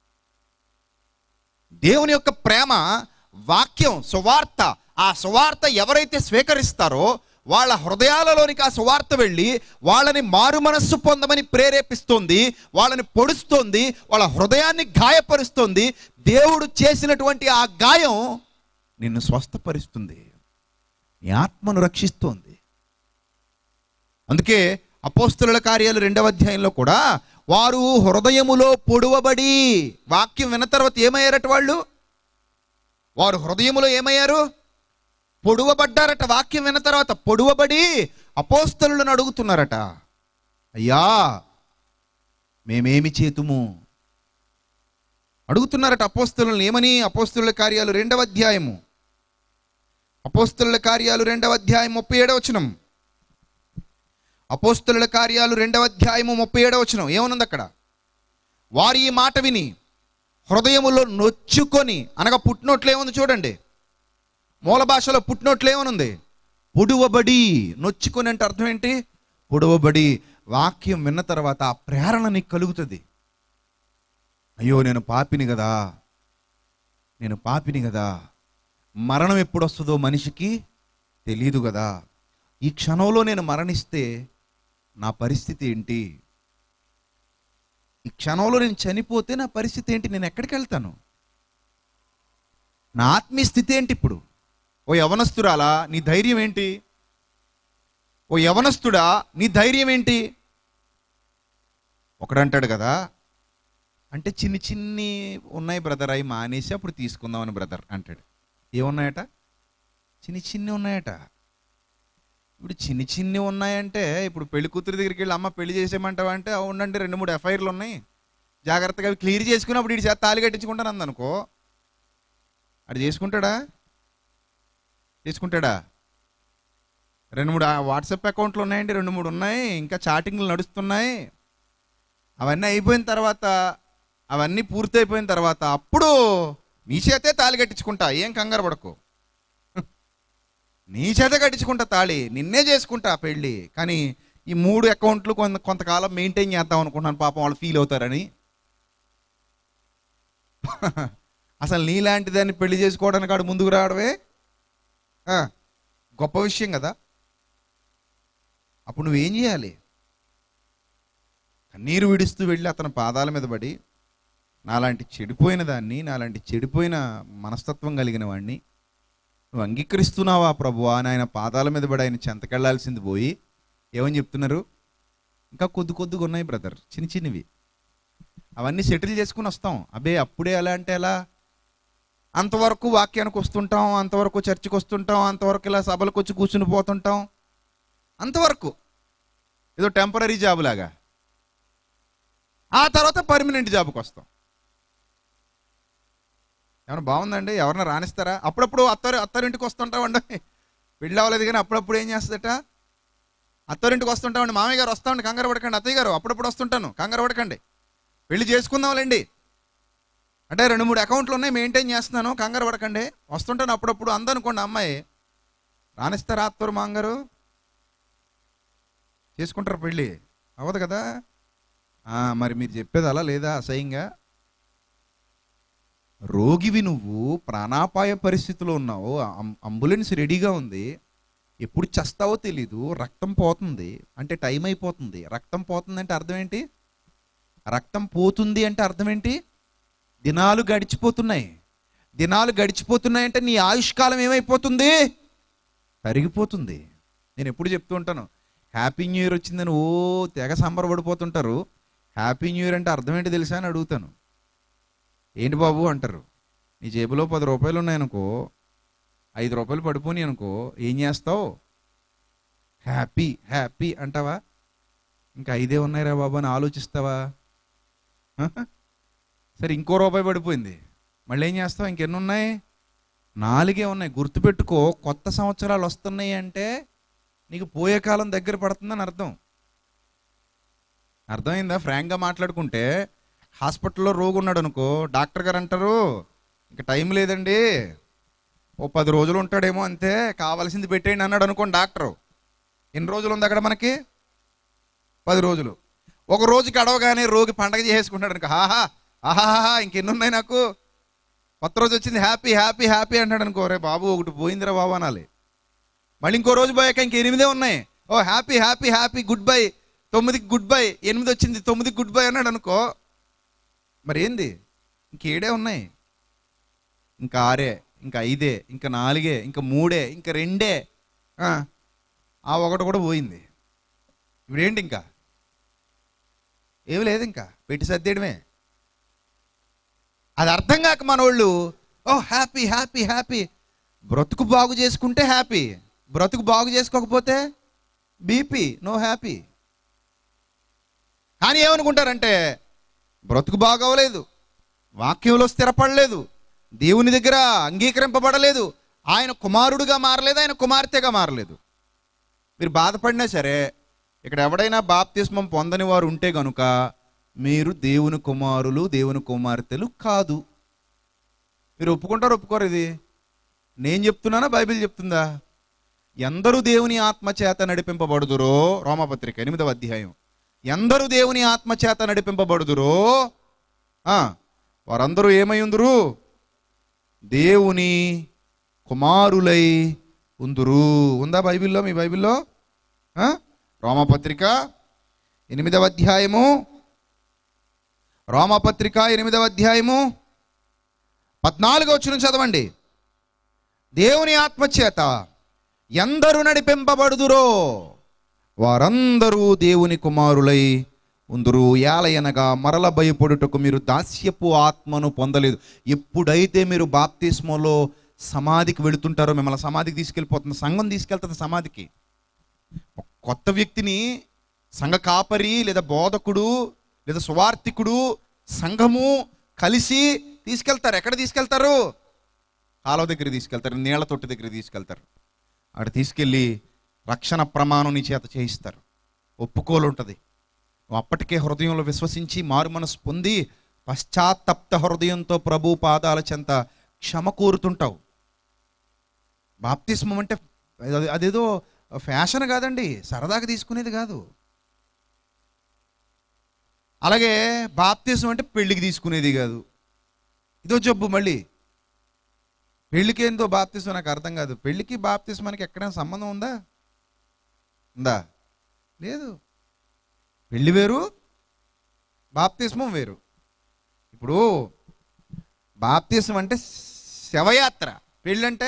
దేవుని యొక్క ప్రేమ వాక్యం, సువార్త. ఆ సువార్త ఎవరైతే స్వీకరిస్తారో వాళ్ళ హృదయాలలోనికి ఆ సువార్త వెళ్ళి వాళ్ళని మారు మనస్సు పొందమని ప్రేరేపిస్తుంది, వాళ్ళని పొడుస్తోంది, వాళ్ళ హృదయాన్ని గాయపరుస్తుంది. దేవుడు చేసినటువంటి ఆ గాయం నిన్ను స్వస్థపరుస్తుంది, నీ ఆత్మను రక్షిస్తోంది. అందుకే అపోస్తలుల కార్యాలు 2వ అధ్యాయంలో కూడా వారు హృదయములో పొడువబడి, వాక్యం విన్న తర్వాత ఏమయ్యారట వాళ్ళు? వారు హృదయములో ఏమయ్యారు? పొడువబడ్డారట. వాక్యం విన్న తర్వాత పొడువబడి అపోస్తలులను అడుగుతున్నారట, అయ్యా మేమేమి చేతుము అడుగుతున్నారట అపోస్తలులను. ఏమని? అపోస్తలుల కార్యాలు 2వ అధ్యాయము, అపోస్తలుల కార్యాలు 2వ అధ్యాయం 37వ వచనం. అపోస్తలుల కార్యాలు 2వ అధ్యాయము 37వ వచనం ఏమనుంది అక్కడ? వారు ఈ మాట విని హృదయములో నొచ్చుకొని, అనగా పుట్టినోట్లు ఏముంది చూడండి, మూల భాషలో పుట్టినోట్లు ఏమనుంది? పొడువబడి. నొచ్చుకొని అంటే అర్థం ఏంటి? పొడువబడి. వాక్యం విన్న తర్వాత ఆ ప్రేరణ నీకు కలుగుతుంది. అయ్యో నేను పాపిని కదా, మరణం ఎప్పుడు వస్తుందో మనిషికి తెలియదు కదా, ఈ క్షణంలో నేను మరణిస్తే నా పరిస్థితి ఏంటి? ఈ క్షణంలో నేను చనిపోతే నా పరిస్థితి ఏంటి? నేను ఎక్కడికి వెళ్తాను? నా ఆత్మీయ స్థితి ఏంటి ఇప్పుడు? ఓ యవనస్తురాలా, నీ ధైర్యం ఏంటి? ఓ యవనస్తుడా, నీ ధైర్యం ఏంటి? ఒకడంటాడు కదా, అంటే చిన్ని చిన్ని ఉన్నాయి బ్రదర్, అవి మానేసి అప్పుడు తీసుకుందామని బ్రదర్ అంటాడు. ఏమున్నాయట? చిన్ని చిన్ని ఉన్నాయట. ఇప్పుడు చిన్ని చిన్ని ఉన్నాయంటే ఇప్పుడు పెళ్లి కూతురు దగ్గరికి వెళ్ళి అమ్మ పెళ్లి చేసేయమంటావా అంటే ఉండండి 2-3 ఎఫ్ఐఆర్లు ఉన్నాయి, జాగ్రత్తగా అవి క్లియర్ చేసుకుని అప్పుడు ఇటు చేత తాళి కట్టించుకుంటాను అందనుకో. అది చేసుకుంటాడా? 2-3 వాట్సాప్ అకౌంట్లు ఉన్నాయండి, 2-3 ఉన్నాయి, ఇంకా చాటింగ్లు నడుస్తున్నాయి. అవన్నీ అయిపోయిన తర్వాత, అవన్నీ పూర్తయిపోయిన తర్వాత అప్పుడు నీ చేతే తాళి కట్టించుకుంటా, ఏం కంగారు పడకు, నీ చేత కట్టించుకుంటా తాళి, నిన్నే చేసుకుంటా పెళ్ళి. కానీ ఈ 3 అకౌంట్లు కొంతకాలం మెయింటైన్ చేద్దాం అనుకుంటున్నాను, పాపం వాళ్ళు ఫీల్ అవుతారని. అసలు నీలాంటి దాన్ని పెళ్లి చేసుకోవడానికి ఆడు ముందుకు రావడమే గొప్ప విషయం కదా. అప్పుడు నువ్వేం చేయాలి? కన్నీరు విడుస్తూ వెళ్ళి అతని పాదాల మీద పడి, నాలాంటి చెడిపోయిన దాన్ని, నాలాంటి చెడిపోయిన మనస్తత్వం కలిగిన వాడిని నువ్వు అంగీకరిస్తున్నావా ప్రభువా అని ఆయన పాదాల మీద పడి ఆయన చెంతకెళ్లాల్సింది పోయి ఏమని చెప్తున్నారు? ఇంకా కొద్దిగా ఉన్నాయి బ్రదర్, చిన్న చిన్నవి, అవన్నీ సెటిల్ చేసుకుని వస్తాం. అబ్బే అప్పుడే ఎలా అంటే ఎలా? అంతవరకు వాక్యానికి వస్తుంటాం, అంతవరకు చర్చికి వస్తుంటాం, అంతవరకు ఇలా సభలకు వచ్చి కూర్చుని పోతుంటాం, అంతవరకు ఏదో టెంపరీ జాబ్ లాగా. ఆ తర్వాత పర్మనెంట్ జాబ్కి వస్తాం. ఏమన్నా బాగుందండి? ఎవరన్నా రాణిస్తారా? అప్పుడప్పుడు అత్తారింటికి వస్తుంటామండి, పెళ్ళి అవ్వలేదు కానీ అప్పుడప్పుడు ఏం చేస్తుందట, అత్తారింటికి వస్తుంటామండి, మామయ్య గారు వస్తామండి, కంగారు పడకండి, అత్తయ్య గారు అప్పుడప్పుడు వస్తుంటాను, కంగారు పడకండి, పెళ్లి చేసుకుందాంలేండి అంటే 2-3 అకౌంట్లు ఉన్నాయి, మెయింటైన్ చేస్తున్నాను, కంగారు పడకండి, వస్తుంటాను అప్పుడప్పుడు అందనుకోండి. అమ్మాయి రాణిస్తారా అత్తరు మాంగారు? చేసుకుంటారు పెళ్ళి? అవ్వదు కదా. మరి మీరు చెప్పేది అలా లేదా? అసహ్యంగా రోగివి నువ్వు, ప్రాణాపాయ పరిస్థితిలో ఉన్నావు, అంబులెన్స్ రెడీగా ఉంది, ఎప్పుడు చస్తావో తెలీదు, రక్తం పోతుంది అంటే టైం అయిపోతుంది. రక్తం పోతుంది అంటే అర్థం ఏంటి? రక్తం పోతుంది అంటే అర్థం ఏంటి? దినాలు గడిచిపోతున్నాయి. దినాలు గడిచిపోతున్నాయి అంటే నీ ఆయుష్కాలం ఏమైపోతుంది? తరిగిపోతుంది. నేను ఎప్పుడు చెప్తూ ఉంటాను, హ్యాపీ న్యూ ఇయర్ వచ్చిందని ఓ తెగ సంబరపడిపోతుంటారు. హ్యాపీ న్యూ ఇయర్ అంటే అర్థం ఏంటి తెలుసా అని అడుగుతాను. ఏంటి బాబు అంటారు. నీ జేబులో 10 రూపాయలు ఉన్నాయనుకో, 5 రూపాయలు పడిపోని అనుకో, ఏం చేస్తావు? హ్యాపీ హ్యాపీ అంటావా? ఇంకా 5 ఉన్నాయిరా బాబు అని ఆలోచిస్తావా? సరే ఇంకో రూపాయి పడిపోయింది, మళ్ళీ ఏం చేస్తావు? ఇంకెన్ని ఉన్నాయి? 4 ఉన్నాయి. గుర్తుపెట్టుకో, కొత్త సంవత్సరాలు వస్తున్నాయి అంటే నీకు పోయే కాలం దగ్గర పడుతుందని అర్థం. అర్థమైందా? ఫ్రాంక్గా మాట్లాడుకుంటే, హాస్పిటల్లో రోగి ఉన్నాడు అనుకో, డాక్టర్ గారు అంటారు ఇంకా టైం లేదండి, ఓ 10 రోజులు ఉంటాడేమో అంతే, కావాల్సింది పెట్టేయండి అన్నాడు అనుకోండి డాక్టరు. ఎన్ని రోజులు ఉంది అక్కడ మనకి? 10 రోజులు. ఒక రోజుకి అడవగానే రోగి పండగ చేసుకుంటాడు అనుకో, ఆహాహా ఇంకెన్ని ఉన్నాయి నాకు, కొత్త రోజు వచ్చింది, హ్యాపీ హ్యాపీ హ్యాపీ అంటాడు అనుకో, రే బాబు ఒకటి పోయిందిరా బాబు అనాలి. మళ్ళీ ఇంకో రోజు పోయాక ఇంక 8 ఉన్నాయి, oh happy happy happy good bye, 9కి గుడ్ బై, 8 వచ్చింది 9కి గుడ్ బై అన్నాడు అనుకో, మరి ఏంది? ఇంక 7 ఉన్నాయి, ఇంకా 6, ఇంకా 5, ఇంకా 4, ఇంకా 3, ఇంకా 2, ఆ ఒకటి కూడా పోయింది. ఇప్పుడేంటి? ఇంకా ఏమి లేదు, ఇంకా పెట్టి సర్దేయడమే. అది అర్థం కాక మనోళ్ళు ఓ హ్యాపీ హ్యాపీ హ్యాపీ, బ్రతుకు బాగు చేసుకుంటే హ్యాపీ, బ్రతుకు బాగు చేసుకోకపోతే బీపీ, నో హ్యాపీ. కానీ ఏమనుకుంటారంటే బ్రతుకు బాగోలేదు, వాక్యంలో స్థిరపడలేదు, దేవుని దగ్గర అంగీకరింపబడలేదు, ఆయన కుమారుడుగా మారలేదు, ఆయన కుమార్తెగా మారలేదు. మీరు బాధపడినా సరే, ఇక్కడ ఎవడైనా బాప్తిస్మం పొందని వారు ఉంటే గనుక మీరు దేవుని కుమారులు, దేవుని కుమార్తెలు కాదు. మీరు ఒప్పుకుంటారు ఒప్పుకోరు? ఇది నేను చెప్తున్నానా బైబిల్ చెప్తుందా? ఎందరూ దేవుని ఆత్మ చేత నడిపింపబడుదురో, రోమపత్రిక 8వ అధ్యాయం, ఎందరూ దేవుని ఆత్మ చేత నడిపింపబడుదురో వారందరూ ఏమై ఉందురు? దేవుని కుమారులై ఉందురు. ఉందా బైబిల్లో? మీ బైబిల్లో రోమపత్రిక 8వ అధ్యాయము, రోమపత్రిక 8వ అధ్యాయము 14వ వచనం చదవండి. దేవుని ఆత్మచేత ఎందరు నడిపింపబడుదురో వారందరూ దేవుని కుమారులై ఉందురు. ఏలయనగా మరల భయపడుటకు మీరు దాస్యపు ఆత్మను పొందలేదు. ఎప్పుడైతే మీరు బాప్తిస్మలో సమాధికి వెళుతుంటారో, మిమ్మల్ని సమాధికి తీసుకెళ్ళిపోతుంది, సంఘం తీసుకెళ్తుంది సమాధికి. కొత్త వ్యక్తిని సంఘ కాపరి లేదా బోధకుడు లేదా సువార్థికుడు సంఘము కలిసి తీసుకెళ్తారు. ఎక్కడ తీసుకెళ్తారు? కాలువ దగ్గర తీసుకెళ్తారు, నీళ్ల తొట్టి దగ్గర తీసుకెళ్తారు. అక్కడ తీసుకెళ్ళి రక్షణ ప్రమాణం నీ చేత చేయిస్తారు. ఒప్పుకోలు ఉంటుంది. నువ్వు అప్పటికే హృదయంలో విశ్వసించి మారు మనసు పొంది పశ్చాత్తప్త హృదయంతో ప్రభు పాదాల చెంత క్షమ కోరుతుంటావు. బాప్తిస్మం అంటే అదేదో ఫ్యాషన్ కాదండి, సరదాగా తీసుకునేది కాదు. అలాగే బాప్తిస్మం అంటే పెళ్ళికి తీసుకునేది కాదు. ఇదో జబ్బు. మళ్ళీ పెళ్ళికి ఏందో బాప్తిస్మం నాకు అర్థం కాదు. పెళ్ళికి బాప్తిస్మానికి ఎక్కడైనా సంబంధం ఉందా? లేదు. పెళ్ళి వేరు, బాప్తిస్మం వేరు. ఇప్పుడు బాప్తిస్మం అంటే శవయాత్ర, పెళ్ళంటే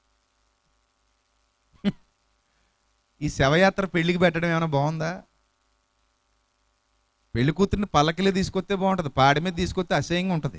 ఈ శవయాత్ర పెళ్ళికి పెట్టడం ఏమైనా బాగుందా? పెళ్లి కూతురిని పల్లకిలో తీసుకొస్తే బాగుంటుంది, పాడి మీద తీసుకొస్తే అసహ్యంగా ఉంటుంది.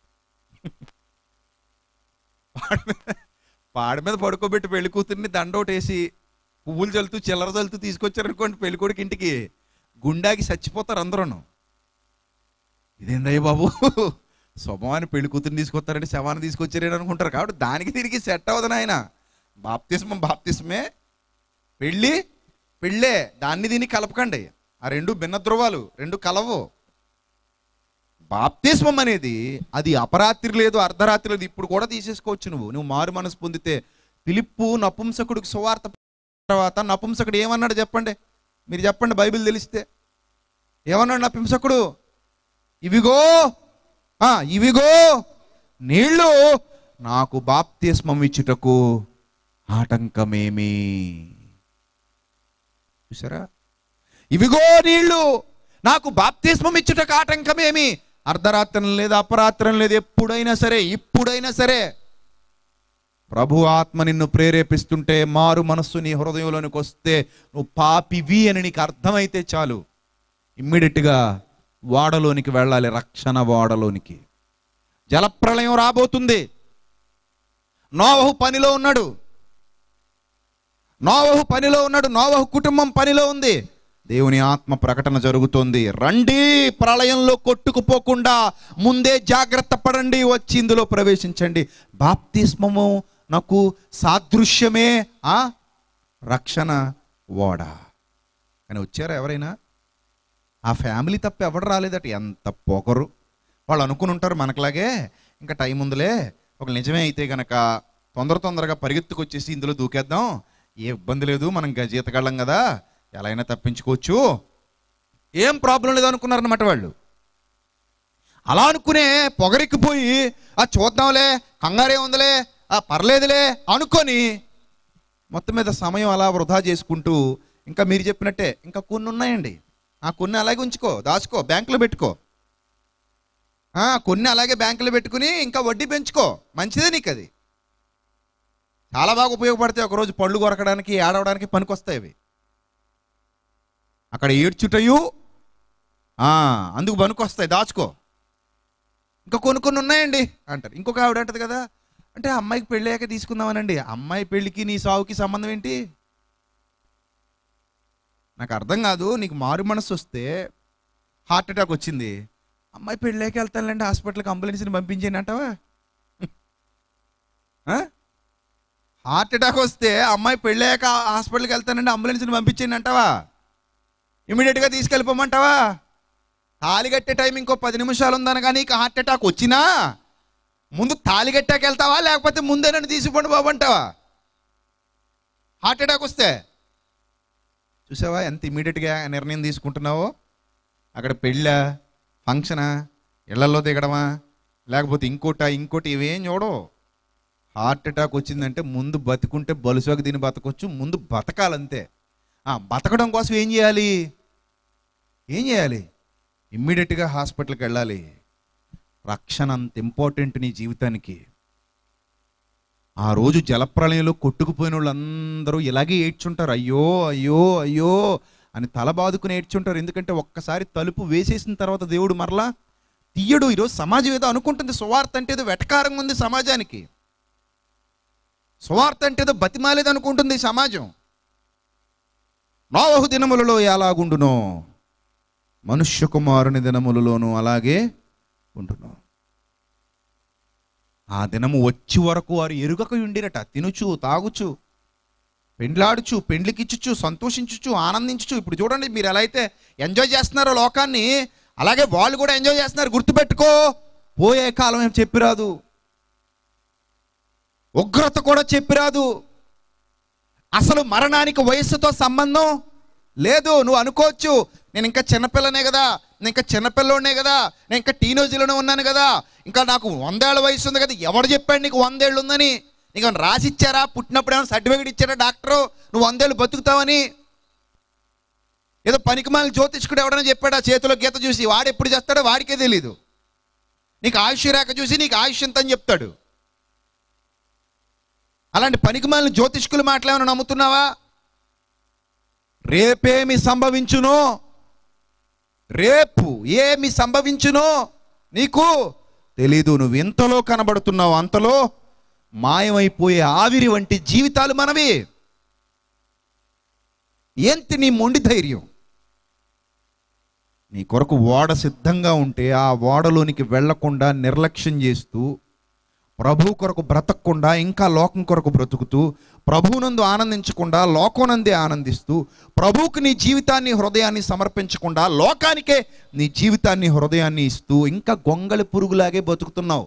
పాడి మీద పడుకోబెట్టి పెళ్లి కూతురిని దండోటేసి పువ్వులు చల్లుతూ చిల్లర చల్లుతూ తీసుకొచ్చారనుకోండి పెళ్లి కొడుకు ఇంటికి, గుండాకి చచ్చిపోతారు అందరూ. ఇదేందయ్య బాబు, స్వభావాన్ని పెళ్లి కూతురిని తీసుకొస్తారంటే శవాన్ని తీసుకొచ్చారని అనుకుంటారు. కాబట్టి దానికి తిరిగి సెట్ అవ్వదు ఆయన. బాప్తిస్మే, పెళ్ళి పెళ్ళే, దాన్ని దీన్ని కలపకండి. ఆ రెండు భిన్న ధ్రువాలు, రెండు కలవు. బాప్తిస్మం అనేది అది అపరాత్రి లేదు, అర్ధరాత్రి లేదు, ఇప్పుడు కూడా తీసేసుకోవచ్చు. నువ్వు మారు మనసు పొందితే. ఫిలిప్పు నపుంసకుడికి సువార్త తర్వాత నపుంసకుడు ఏమన్నాడు చెప్పండి, మీరు చెప్పండి, బైబిల్ తెలిస్తే ఏమన్నాడు నపుంసకుడు? ఇవిగో నీళ్ళు నాకు బాప్తిస్మం ఇచ్చుటకు ఆటంకమేమి. చూసారా? ఇవిగో నీళ్ళు నాకు బాప్తిస్మం ఇచ్చుటకు ఆటంకమేమి. అర్ధరాత్రం లేదు, అపరాత్రం లేదు, ఎప్పుడైనా సరే, ఇప్పుడైనా సరే ప్రభు ఆత్మ నిన్ను ప్రేరేపిస్తుంటే, మారు మనస్సు నీ హృదయంలోనికి వస్తే, నువ్వు పాపివి అని నీకు అర్థమైతే చాలు, ఇమ్మీడియట్గా వాడలోనికి వెళ్ళాలి, రక్షణ వాడలోనికి. జలప్రళయం రాబోతుంది. నోవహు పనిలో ఉన్నాడు, నోవహు కుటుంబం పనిలో ఉంది. దేవుని ఆత్మ ప్రకటన జరుగుతోంది. రండి, ప్రళయంలో కొట్టుకుపోకుండా ముందే జాగ్రత్త పడండి, వచ్చి ఇందులో ప్రవేశించండి. బాప్తిస్మము నాకు సాదృశ్యమే రక్షణ ఓడ. కానీ వచ్చారా ఎవరైనా? ఆ ఫ్యామిలీ తప్ప ఎవడు రాలేదట. ఎంత పొగరు వాళ్ళు. అనుకుని ఉంటారు మనకులాగే, ఇంకా టైం ఉందిలే, ఒక నిజమే అయితే గనక తొందరగా పరిగెత్తుకొచ్చేసి ఇందులో దూకేద్దాం, ఏ ఇబ్బంది లేదు, మనం జీతగాళ్ళం కదా, ఎలా అయినా తప్పించుకోవచ్చు, ఏం ప్రాబ్లం లేదు అనుకున్నారన్నమాట వాళ్ళు. అలా అనుకునే పొగరెక్కిపోయి చూద్దాంలే, కంగారే ఉందిలే, పర్లేదులే అనుకొని మొత్తం మీద సమయం అలా వృధా చేసుకుంటూ, ఇంకా మీరు చెప్పినట్టే ఇంకా కొన్ని ఉన్నాయండి, ఆ కొన్ని అలాగే ఉంచుకో, దాచుకో, బ్యాంకులో పెట్టుకో, కొన్ని అలాగే బ్యాంకులో పెట్టుకుని ఇంకా వడ్డీ పెంచుకో, మంచిదే నీకు. అది చాలా బాగా ఉపయోగపడతాయి. ఒకరోజు పళ్ళు కొరకడానికి, ఏడవడానికి పనికొస్తాయి అవి. అక్కడ ఏడ్చుటయు అందుకు పనికొస్తాయి, దాచుకో. ఇంకా కొన్ని ఉన్నాయండి అంటారు. ఇంకొక ఆవిడ అంటది కదా, అంటే అమ్మాయికి పెళ్ళయ్యాక తీసుకుందామనండి. అమ్మాయి పెళ్ళికి నీ సావుకి సంబంధం ఏంటి? నాకు అర్థం కాదు. నీకు మారు మనసు వస్తే, హార్ట్ అటాక్ వచ్చింది, అమ్మాయి పెళ్ళాక వెళ్తానులేండి హాస్పిటల్కి, అంబులెన్స్ని పంపించేయండి అంటావా? హార్ట్ అటాక్ వస్తే అమ్మాయి పెళ్ళాక హాస్పిటల్కి వెళ్తానండి అంబులెన్స్ని పంపించేయండి అంటావా? ఇమీడియట్గా తీసుకెళ్ళిపోమంటావా? తాళి కట్టే టైం ఇంకో 10 నిమిషాలు ఉందనగా నీకు హార్ట్ అటాక్ వచ్చినా ముందు తాళి కట్టాక వెళ్తావా, లేకపోతే ముందే నన్ను తీసిపోండి బాబు అంటావా? హార్ట్ అటాక్ వస్తే చూసావా ఎంత ఇమీడియట్గా నిర్ణయం తీసుకుంటున్నావో? అక్కడ పెళ్ళా, ఫంక్షనా, ఇళ్లలో దిగడమా, లేకపోతే ఇంకోటి ఇవేం చూడవు. హార్ట్ అటాక్ వచ్చిందంటే ముందు బతికుంటే బలుసోకి దీన్ని బతకొచ్చు, ముందు బతకాలంతే. బతకడం కోసం ఏం చేయాలి? ఇమ్మీడియట్గా హాస్పిటల్కి వెళ్ళాలి. రక్షణ అంత ఇంపార్టెంట్ నీ జీవితానికి. ఆ రోజు జలప్రళయంలో కొట్టుకుపోయిన వాళ్ళందరూ ఇలాగే ఏడ్చుంటారు, అయ్యో అయ్యో అయ్యో అని తల బాదుకుని ఏడ్చుంటారు. ఎందుకంటే ఒక్కసారి తలుపు వేసేసిన తర్వాత దేవుడు మరలా తీయడు. ఈరోజు సమాజం ఏదో అనుకుంటుంది, సువార్త అంటే ఏదో వెటకారంగా ఉంది సమాజానికి, సువార్త అంటే ఏదో బతిమాలేదు అనుకుంటుంది ఈ సమాజం. నోవహు దినములలో ఎలాగుండునో మనుష్య కుమారుని దినములలోనూ అలాగే ఉండును. ఆ దినము వచ్చి వరకు వారు ఎరుగక ఉండిరట. తినుచు తాగుచు పెండ్లాడుచు పెండ్లికిచ్చుచు సంతోషించుచు ఆనందించుచు. ఇప్పుడు చూడండి, మీరు ఎలా అయితే ఎంజాయ్ చేస్తున్నారో లోకాన్ని, అలాగే వాళ్ళు కూడా ఎంజాయ్ చేస్తున్నారు. గుర్తుపెట్టుకో, పోయే కాలం ఏం చెప్పిరాదు, ఉగ్రత కూడా చెప్పిరాదు. అసలు మరణానికి వయస్సుతో సంబంధం లేదు. నువ్వు అనుకోవచ్చు, నేను ఇంకా చిన్నపిల్లనే కదా, నేను ఇంకా చిన్నపిల్లోనే కదా, నేను ఇంకా టీనేజ్లోనే ఉన్నాను కదా, ఇంకా నాకు 100 ఏళ్ళ వయసు ఉంది కదా. ఎవడు చెప్పాడు నీకు 100 ఏళ్ళు ఉందని? నీకు ఏమైనా రాసి ఇచ్చారా? పుట్టినప్పుడు ఏమైనా సర్టిఫికేట్ ఇచ్చారా డాక్టరు నువ్వు 100 ఏళ్ళు బతుకుతావని? ఏదో పనికిమాలిన జ్యోతిష్కుడు ఎవడైనా చెప్పాడా చేతిలో గీత చూసి? వాడు ఎప్పుడు చేస్తాడో వాడికే తెలీదు. నీకు ఆయుష్ రేఖ చూసి నీకు ఆయుష్ ఎంత అని చెప్తాడు. అలాంటి పనికిమాలిన జ్యోతిష్కులు మాటలేమైనా నమ్ముతున్నావా? రేపేమి సంభవించునో, రేపు ఏమి సంభవించునో నీకు తెలీదు. నువ్వు ఎంతలో కనబడుతున్నావు అంతలో మాయమైపోయే ఆవిరి వంటి జీవితాలు మనవి. ఏంటి నీ మొండి ధైర్యం? నీ కొరకు ఓడ సిద్ధంగా ఉంటే ఆ ఓడలోనికి వెళ్లకుండా నిర్లక్ష్యం చేస్తూ, ప్రభు కొరకు బ్రతకకుండా ఇంకా లోకం కొరకు బ్రతుకుతూ, ప్రభువునందు ఆనందించకుండా లోకనందే ఆనందిస్తూ, ప్రభువుకి నీ జీవితాన్ని హృదయాన్ని సమర్పించకుండా లోకానికే నీ జీవితాన్ని హృదయాన్ని ఇస్తూ ఇంకా గొంగళి పురుగులాగే బతుకుతున్నావు.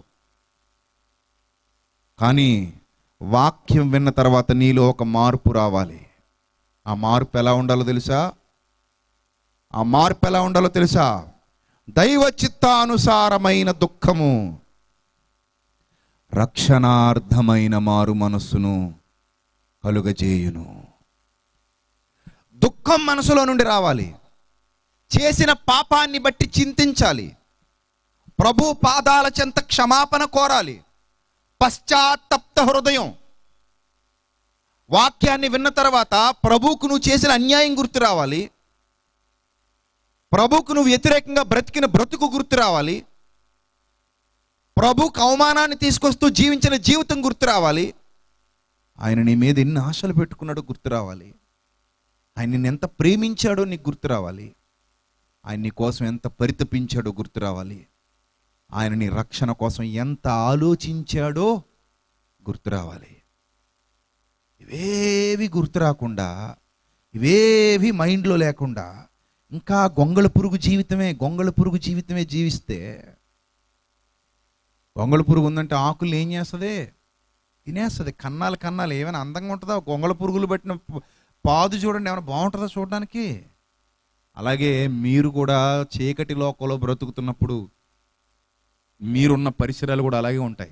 కానీ వాక్యం విన్న తర్వాత నీలో ఒక మార్పు రావాలి. ఆ మార్పు ఎలా ఉండాలో తెలుసా? దైవ చిత్తానుసారమైన దుఃఖము రక్షణార్థమైన మారు మనస్సును కలుగజేయును. దుఃఖం మనసులో నుండి రావాలి. చేసిన పాపాన్ని బట్టి చింతించాలి. ప్రభు పాదాల చెంత క్షమాపణ కోరాలి. పశ్చాత్తప్త హృదయం. వాక్యాన్ని విన్న తర్వాత ప్రభువుకు నువ్వు చేసిన అన్యాయం గుర్తు రావాలి. ప్రభువుకు నువ్వు వ్యతిరేకంగా బ్రతికిన బ్రతుకు గుర్తు రావాలి. ప్రభువుకు అవమానాన్ని తీసుకొస్తూ జీవించిన జీవితం గుర్తు రావాలి. ఆయన నీ మీద ఎన్ని ఆశలు పెట్టుకున్నాడో గుర్తు రావాలి. ఆయన నిన్ను ఎంత ప్రేమించాడో నీకు గుర్తు రావాలి. ఆయన నీ కోసం ఎంత పరితపించాడో గుర్తు రావాలి. ఆయన నీ రక్షణ కోసం ఎంత ఆలోచించాడో గుర్తు రావాలి. ఇవేవి గుర్తు రాకుండా, ఇవేవి మైండ్లో లేకుండా ఇంకా గొంగళ పురుగు జీవితమే జీవిస్తే, గొంగళ పురుగు ఉందంటే ఆకులు ఏం చేస్తుంది? తినేస్తుంది. కన్నాలు ఏమైనా అందంగా ఉంటుందా? గొంగళ పురుగులు పట్టిన పాదు చూడండి, ఏమైనా బాగుంటుందా చూడడానికి? అలాగే మీరు కూడా చీకటి లోకంలో బ్రతుకుతున్నప్పుడు మీరున్న పరిసరాలు కూడా అలాగే ఉంటాయి.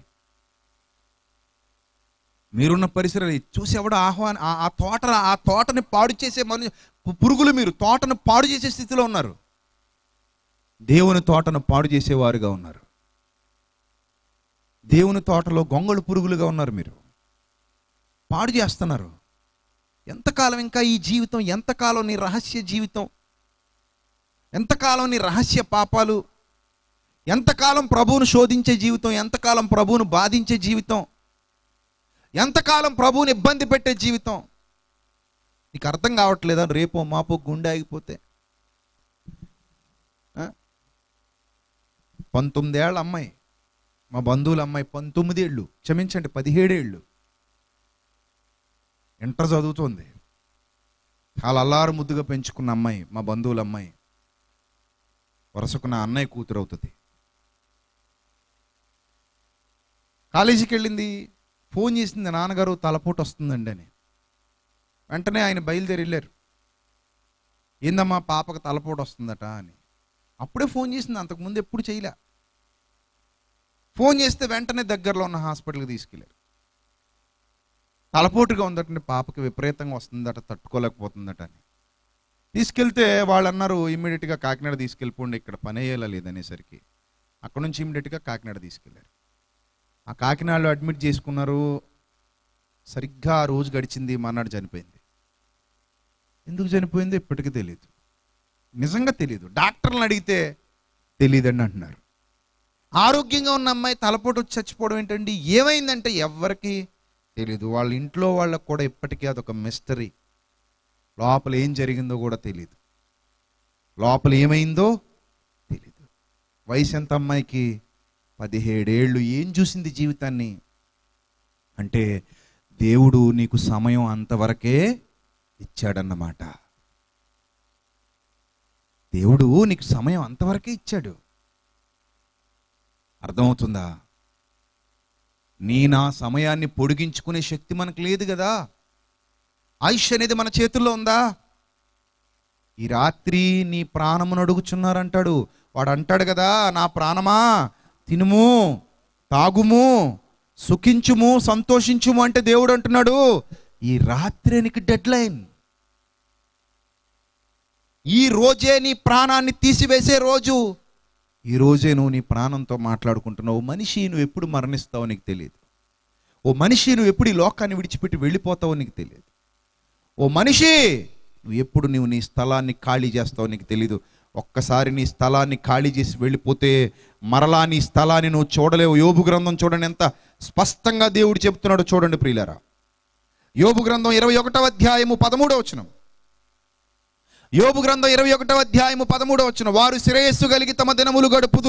మీరున్న పరిసరాలు చూసి ఎవడో ఆ తోటని పాడు చేసే పురుగులు. మీరు తోటను పాడు చేసే స్థితిలో ఉన్నారు. దేవుని తోటను పాడు చేసేవారుగా ఉన్నారు. దేవుని తోటలో గొంగళి పురుగులుగా ఉన్నారు. మీరు పాడు చేస్తున్నారు. ఎంతకాలం ఇంకా ఈ జీవితం? ఎంతకాలం నీ రహస్య జీవితం? ఎంతకాలం నీ రహస్య పాపాలు? ఎంతకాలం ప్రభువును శోధించే జీవితం? ఎంతకాలం ప్రభువును బాధించే జీవితం? ఎంతకాలం ప్రభువుని ఇబ్బంది పెట్టే జీవితం? నీకు అర్థం కావట్లేదా? రేపో మాపో గుండె ఆగిపోతే 19 ఏళ్ళ అమ్మాయి, మా బంధువుల అమ్మాయి 19 ఏళ్ళు, క్షమించండి 17 ఏళ్ళు, ఇంటర్ చదువుతోంది. చాలా అల్లారు ముద్దుగా పెంచుకున్న అమ్మాయి, మా బంధువుల అమ్మాయి, వరుసకు నా అన్నయ్య కూతురు అవుతుంది. కాలేజీకి వెళ్ళింది. ఫోన్ చేసింది, నాన్నగారు తలపోటు వస్తుందండి అని. వెంటనే ఆయన బయలుదేరి వెళ్ళారు. ఏందమ్మా పాపకు తలపోటు వస్తుందట అని. అప్పుడే ఫోన్ చేసింది, అంతకుముందు ఎప్పుడు చేయలే. ఫోన్ చేస్తే వెంటనే దగ్గరలో ఉన్న హాస్పిటల్కి తీసుకెళ్ళారు. తలపోటుగా ఉందటండి, పాపకి విపరీతంగా వస్తుందట, తట్టుకోలేకపోతుందట అని. తీసుకెళ్తే వాళ్ళు అన్నారు ఇమ్మీడియట్గా కాకినాడ తీసుకెళ్ళిపోండి, ఇక్కడ పని అయ్యేలా లేదనేసరికి అక్కడ నుంచి ఇమ్మీడియట్గా కాకినాడ తీసుకెళ్ళారు. ఆ కాకినాడలో అడ్మిట్ చేసుకున్నారు. సరిగ్గా ఆ రోజు గడిచింది, మర్నాడు చనిపోయింది. ఎందుకు చనిపోయిందో ఇప్పటికీ తెలియదు, నిజంగా తెలియదు. డాక్టర్లను అడిగితే తెలియదండి అంటున్నారు. ఆరోగ్యంగా ఉన్న అమ్మాయి తలపోటు వచ్చి చచ్చిపోవడం ఏంటండి, ఏమైందంటే ఎవ్వరికి తెలియదు. వాళ్ళ ఇంట్లో వాళ్ళకు కూడా ఇప్పటికీ అదొక మిస్టరీ. లోపల ఏం జరిగిందో కూడా తెలియదు, లోపల ఏమైందో తెలీదు. వయసు ఎంత అమ్మాయికి? 17 ఏళ్ళు. ఏం చూసింది జీవితాన్ని అంటే దేవుడు నీకు సమయం అంతవరకే ఇచ్చాడన్నమాట. దేవుడు నీకు సమయం అంతవరకే ఇచ్చాడు. అర్థమవుతుందా? నా సమయాన్ని పొడిగించుకునే శక్తి మనకు లేదు కదా. ఆయుష్ అనేది మన చేతుల్లో ఉందా? ఈ రాత్రి నీ ప్రాణమును అడుగుచున్నారంటాడు. వాడు అంటాడు కదా, నా ప్రాణమా తినుము, తాగుము, సుఖించుము, సంతోషించుము అంటే దేవుడు అంటున్నాడు ఈ రాత్రే నీకు డెడ్ లైన్. ఈ రోజే నీ ప్రాణాన్ని తీసివేసే రోజు. ఈ రోజే నువ్వు నీ ప్రాణంతో మాట్లాడుకుంటున్నావు. మనిషి, నువ్వు ఎప్పుడు మరణిస్తావో నీకు తెలియదు. ఓ మనిషి, నువ్వు ఎప్పుడు ఈ లోకాన్ని విడిచిపెట్టి వెళ్ళిపోతావో నీకు తెలియదు. ఓ మనిషి, నువ్వు నీ స్థలాన్ని ఖాళీ చేస్తావో నీకు తెలీదు. ఒక్కసారి నీ స్థలాన్ని ఖాళీ చేసి వెళ్ళిపోతే మరలా నీ స్థలాన్ని నువ్వు చూడలేవు. యోబు గ్రంథం చూడండి ఎంత స్పష్టంగా దేవుడు చెప్తున్నాడు. చూడండి ప్రియులారా, యోబు గ్రంథం 21వ అధ్యాయము 13వ వచనం. యోబు గ్రంథం 21వ అధ్యాయము 13వ వచనం. వారు శ్రేయస్సు కలిగి తమ దినములు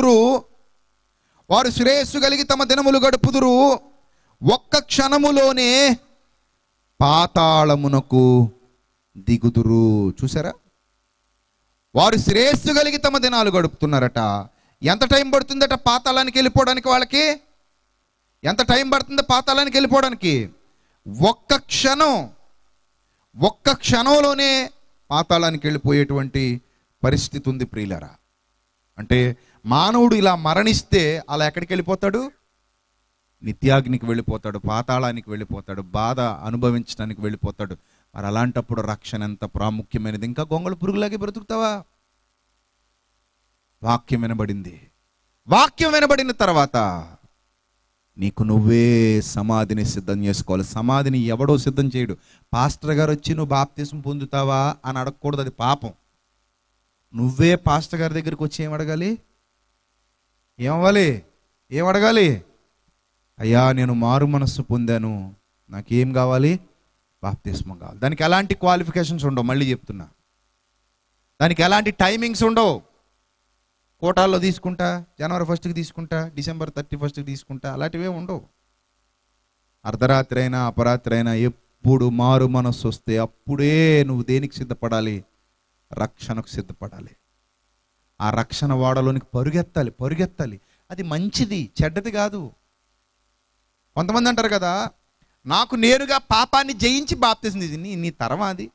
గడుపుదురు, ఒక్క క్షణములోనే పాతాళమునకు దిగుదురు. చూసారా? వారు శ్రేయస్సు కలిగి తమ దినాలు గడుపుతున్నారట. ఎంత టైం పడుతుందట పాతాళానికి వెళ్ళిపోవడానికి? వాళ్ళకి ఎంత టైం పడుతుందో పాతాళానికి వెళ్ళిపోవడానికి? ఒక్క క్షణంలోనే పాతాళానికి వెళ్ళిపోయేటువంటి పరిస్థితి ఉంది ప్రియులారా. అంటే మానవుడు ఇలా మరణిస్తే అలా ఎక్కడికి వెళ్ళిపోతాడు? నిత్యాగ్నికి వెళ్ళిపోతాడు, పాతాళానికి వెళ్ళిపోతాడు, బాధ అనుభవించడానికి వెళ్ళిపోతాడు. మరి అలాంటప్పుడు రక్షణ ఎంత ప్రాముఖ్యమైనది. ఇంకా గొంగళ పురుగులాగే బ్రతుకుతావా? వాక్యం వినబడింది. వాక్యం వినబడిన తర్వాత నీకు నువ్వే సమాధిని సిద్ధం చేసుకోవాలి. సమాధిని ఎవడో సిద్ధం చేయడు. పాస్టర్ గారు వచ్చి నువ్వు బాప్తిసం పొందుతావా అని అడగకూడదు, అది పాపం. నువ్వే పాస్టర్ గారి దగ్గరికి వచ్చి ఏమడగాలి? ఏమడగాలి? అయ్యా, నేను మారు మనస్సు పొందాను, నాకేం కావాలి? బాప్తిస్మం కావాలి. దానికి ఎలాంటి క్వాలిఫికేషన్స్ ఉండవు, మళ్ళీ చెప్తున్నా. దానికి ఎలాంటి టైమింగ్స్ ఉండవు. కోటాల్లో తీసుకుంటా, జనవరి 1కి తీసుకుంటా, డిసెంబర్ 31కి తీసుకుంటా, అలాంటివే ఉండవు. అర్ధరాత్రి అయినా అపరాత్రి అయినా ఎప్పుడు మారు మనస్సు వస్తే అప్పుడే నువ్వు దేనికి సిద్ధపడాలి? రక్షణకు సిద్ధపడాలి. ఆ రక్షణ వాడలోనికి పరుగెత్తాలి. అది మంచిది, చెడ్డది కాదు. కొంతమంది అంటారు కదా, నాకు నేరుగా పాపాన్ని జయించి బాప్తిసం తీసింది. నీ తర్వాది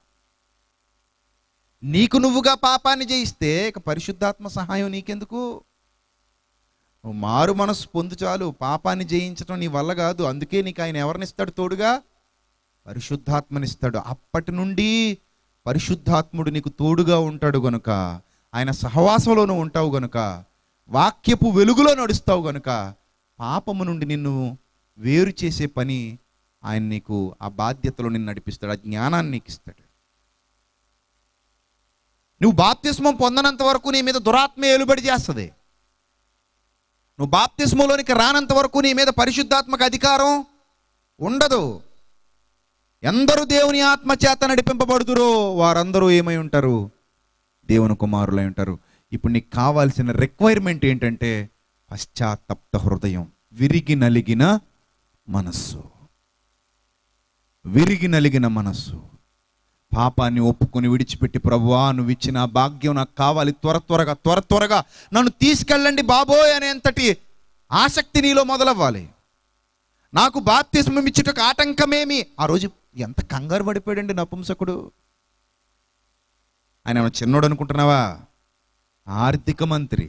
నీకు నువ్వుగా పాపాన్ని జయిస్తే ఇక పరిశుద్ధాత్మ సహాయం నీకెందుకు? నువ్వు మారు మనస్సు పొందు చాలు. పాపాన్ని జయించడం నీ వల్ల కాదు. అందుకే నీకు ఆయన ఎవరినిస్తాడు తోడుగా? పరిశుద్ధాత్మనిస్తాడు. అప్పటి నుండి పరిశుద్ధాత్ముడు నీకు తోడుగా ఉంటాడు గనుక, ఆయన సహవాసంలోనూ ఉంటావు గనుక, వాక్యపు వెలుగులో నడుస్తావు గనుక పాపము నుండి నిన్ను వేరు చేసే పని ఆయన నీకు ఆ బాధ్యతలో నిన్ను నడిపిస్తాడు. ఆ జ్ఞానాన్ని నీకు ఇస్తాడు. నువ్వు బాప్తిస్మం పొందనంత వరకు నీ మీద దురాత్మ ఏలుబడి చేస్తుంది. నువ్వు బాప్తిస్మంలోనికి రానంత వరకు నీ మీద పరిశుద్ధాత్మక అధికారం ఉండదు. ఎందరూ దేవుని ఆత్మ చేత నడిపింపబడుదురో వారందరూ ఏమై ఉంటారు? దేవుని కుమారులై ఉంటారు. ఇప్పుడు నీకు కావాల్సిన రిక్వైర్మెంట్ ఏంటంటే పశ్చాత్తప్త హృదయం, విరిగి నలిగిన మనస్సు. పాపాన్ని ఒప్పుకొని విడిచిపెట్టి, ప్రభువా నువ్వు ఇచ్చిన భాగ్యం నాకు కావాలి, త్వరగా నన్ను తీసుకెళ్ళండి బాబోయ్ అనేంతటి ఆసక్తి నీలో మొదలవ్వాలి. నాకు బాప్తిస్మం ఇచ్చుటకు ఆటంకమేమి? ఆ రోజు ఎంత కంగారు పడిపోయాడండి నపుంసకుడు. ఆయన చిన్నోడు అనుకుంటున్నావా? ఆర్థిక మంత్రి,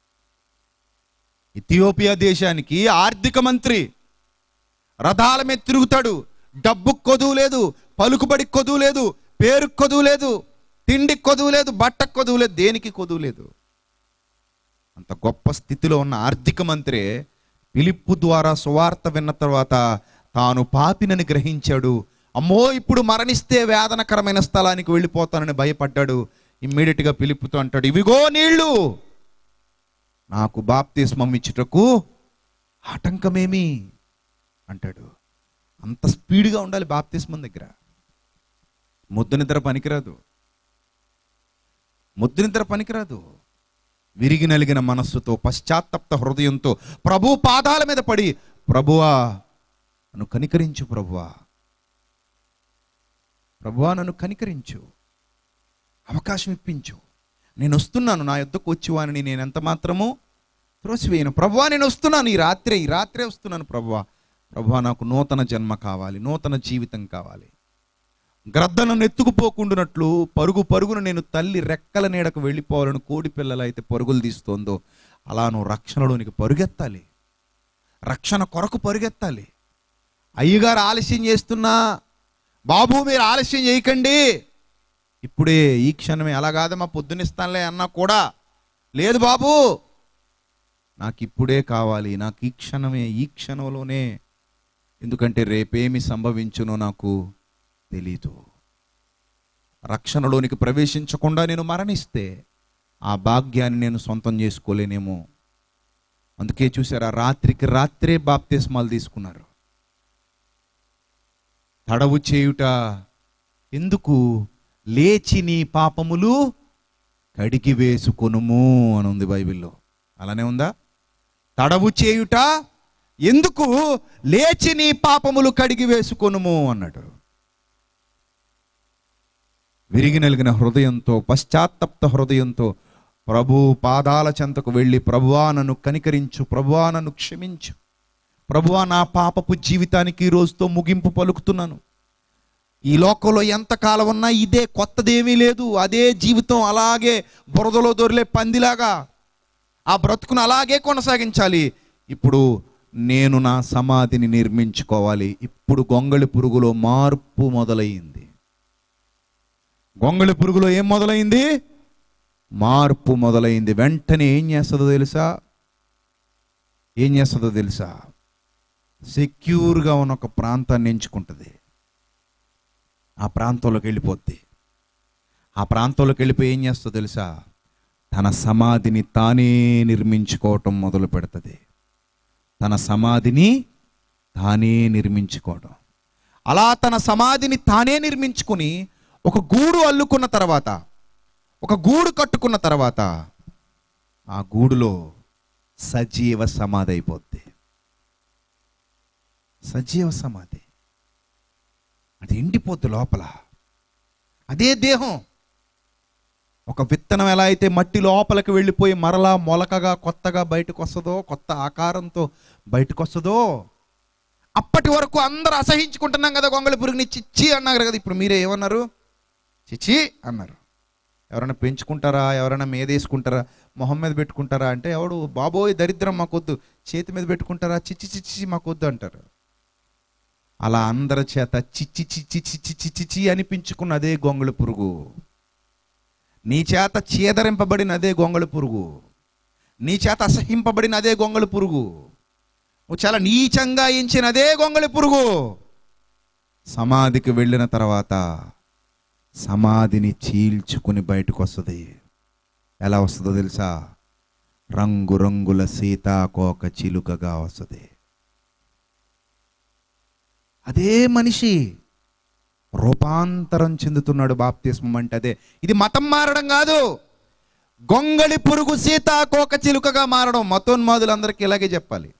ఇథియోపియా దేశానికి ఆర్థిక మంత్రి. రథాల మీద తిరుగుతాడు. డబ్బుకు కొదువు లేదు, పలుకుబడికి కొదువు లేదు, పేరుకు కొదువు లేదు, తిండికి కొదువు లేదు, బట్టకు కొదువు లేదు, దేనికి కొదువు లేదు. అంత గొప్ప స్థితిలో ఉన్న ఆర్థిక మంత్రి ఫిలిప్పు ద్వారా సువార్త విన్న తర్వాత తాను పాపినని గ్రహించాడు. అమ్మో, ఇప్పుడు మరణిస్తే వేదనకరమైన స్థలానికి వెళ్ళిపోతానని భయపడ్డాడు. ఇమ్మీడియట్గా ఫిలిప్పుతో అంటాడు, ఇవిగో నీళ్లు, నాకు బాప్తిస్మం ఇచ్చుటకు ఆటంకమేమి అంటాడు. అంత స్పీడ్గా ఉండాలి బాప్తిస్మం దగ్గర. ముద్దు నిద్ర పనికిరాదు, ముద్దు నిద్ర పనికిరాదు. విరిగి నలిగిన మనస్సుతో, పశ్చాత్తప్త హృదయంతో ప్రభు పాదాల మీద పడి, ప్రభువా నన్ను కనికరించు, ప్రభువా ప్రభువా నన్ను కనికరించు, అవకాశం ఇప్పించు, నేను వస్తున్నాను, నా యొద్దకు వచ్చేవాని నేను ఎంత మాత్రము త్రోసివేయను. ప్రభువా నేను వస్తున్నాను, ఈ రాత్రే వస్తున్నాను ప్రభువా. ప్రభువా నాకు నూతన జన్మ కావాలి, నూతన జీవితం కావాలి. గ్రద్దను నెత్తుకుపోకుండానట్లు పరుగు పరుగును నేను తల్లి రెక్కల నీడకు వెళ్ళిపోవాలని కోడి పిల్లలు అయితే పరుగులు తీస్తోందో అలా నువ్వు రక్షణలోనికి పరుగెత్తాలి, రక్షణ కొరకు పరుగెత్తాలి. అయ్యగారు ఆలస్యం చేస్తున్నా, బాబు మీరు ఆలస్యం చేయకండి, ఇప్పుడే ఈ క్షణమే, అలా కాదమ్మా పొద్దునిస్తానులే అన్నా కూడా, లేదు బాబు నాకు ఇప్పుడే కావాలి, నాకు ఈ క్షణమే, ఈ క్షణంలోనే, ఎందుకంటే రేపేమి సంభవించునో నాకు తెలీదు. రక్షణలోనికి ప్రవేశించకుండా నేను మరణిస్తే ఆ భాగ్యాన్ని నేను సొంతం చేసుకోలేనేమో. అందుకే చూసారా, రాత్రికి రాత్రే బాప్తిస్మాలు తీసుకున్నారు. తడవు చేయుట ఎందుకు, లేచి నీ పాపములు కడిగి వేసుకొనుము అని ఉంది బైబిల్లో. అలానే ఉందా? తడవు చేయుట ఎందుకు, లేచి నీ పాపములు కడిగి వేసుకొనుము అన్నాడు. విరిగి నలిగిన హృదయంతో, పశ్చాత్తప్త హృదయంతో ప్రభు పాదాల చెంతకు వెళ్ళి, ప్రభువా నన్ను కనికరించు, ప్రభువా నన్ను క్షమించు, ప్రభువా నా పాపపు జీవితానికి ఈ రోజుతో ముగింపు పలుకుతున్నాను. ఈ లోకంలో ఎంతకాలం ఉన్నా ఇదే, కొత్తదేమీ లేదు, అదే జీవితం, అలాగే బురదలో దొరిలే పందిలాగా ఆ బ్రతుకును అలాగే కొనసాగించాలి. ఇప్పుడు నేను నా సమాధిని నిర్మించుకోవాలి. ఇప్పుడు గొంగళి పురుగులో మార్పు మొదలైంది. గొంగళి పురుగులో ఏం మొదలైంది? మార్పు మొదలైంది. వెంటనే ఏం చేస్తుందో తెలుసా? సెక్యూర్గా ఉన్న ఒక ప్రాంతాన్ని ఎంచుకుంటుంది. ఆ ప్రాంతంలోకి వెళ్ళిపోద్ది. ఆ ప్రాంతంలోకి వెళ్ళిపోయి ఏం చేస్తుందో తెలుసా? తన సమాధిని తానే నిర్మించుకోవటం మొదలు పెడుతుంది. తన సమాధిని తానే నిర్మించుకోవడం. అలా తన సమాధిని తానే నిర్మించుకుని ఒక గూడు అల్లుకున్న తర్వాత, ఒక గూడు కట్టుకున్న తర్వాత ఆ గూడులో సజీవ సమాధి అయిపోద్ది. సజీవ సమాధి అది ఎండిపోద్ది లోపల. అదే దేహం. ఒక విత్తనం ఎలా అయితే మట్టి లోపలికి వెళ్ళిపోయి మరలా మొలకగా కొత్తగా బయటకు వస్తుందో, కొత్త ఆకారంతో బయటకు వస్తుందో, అప్పటి వరకు అందరూ అసహించుకుంటున్నాం కదా గొంగళి పురుగుని, చిచ్చి అన్నారు కదా. ఇప్పుడు మీరే ఏమన్నారు? చిచ్చి అన్నారు. ఎవరైనా పెంచుకుంటారా? ఎవరైనా మీదేసుకుంటారా? మొహం మీద పెట్టుకుంటారా అంటే, ఎవడు బాబోయ్ దరిద్రం మాకొద్దు, చేతి మీద పెట్టుకుంటారా? చిచ్చి చిచ్చి మాకొద్దు అంటారు. అలా అందరి చేత చిచ్చి చిచ్చి చిచ్చి చిచ్చి అనిపించుకున్న అదే గొంగళి పురుగు, నీ చేత చీదరింపబడిన అదే గొంగళి పురుగు, నీ చేత అసహింపబడిన అదే గొంగళి పురుగు, నువ్వు చాలా నీచంగా ఎంచిన అదే గొంగళి పురుగు సమాధికి వెళ్ళిన తర్వాత సమాధిని చీల్చుకుని బయటకు వస్తుంది. ఎలా వస్తుందో తెలుసా? రంగురంగుల సీతాకోక చిలుకగా వస్తుంది. అదే మనిషి రూపాంతరం చెందుతున్నాడు. బాప్తిస్మం అంటే అదే. ఇది మతం మారడం కాదు, గొంగళి పురుగు సీతాకోక చిలుకగా మారడం. మతోన్మాదులందరికీ ఇలాగే చెప్పాలి.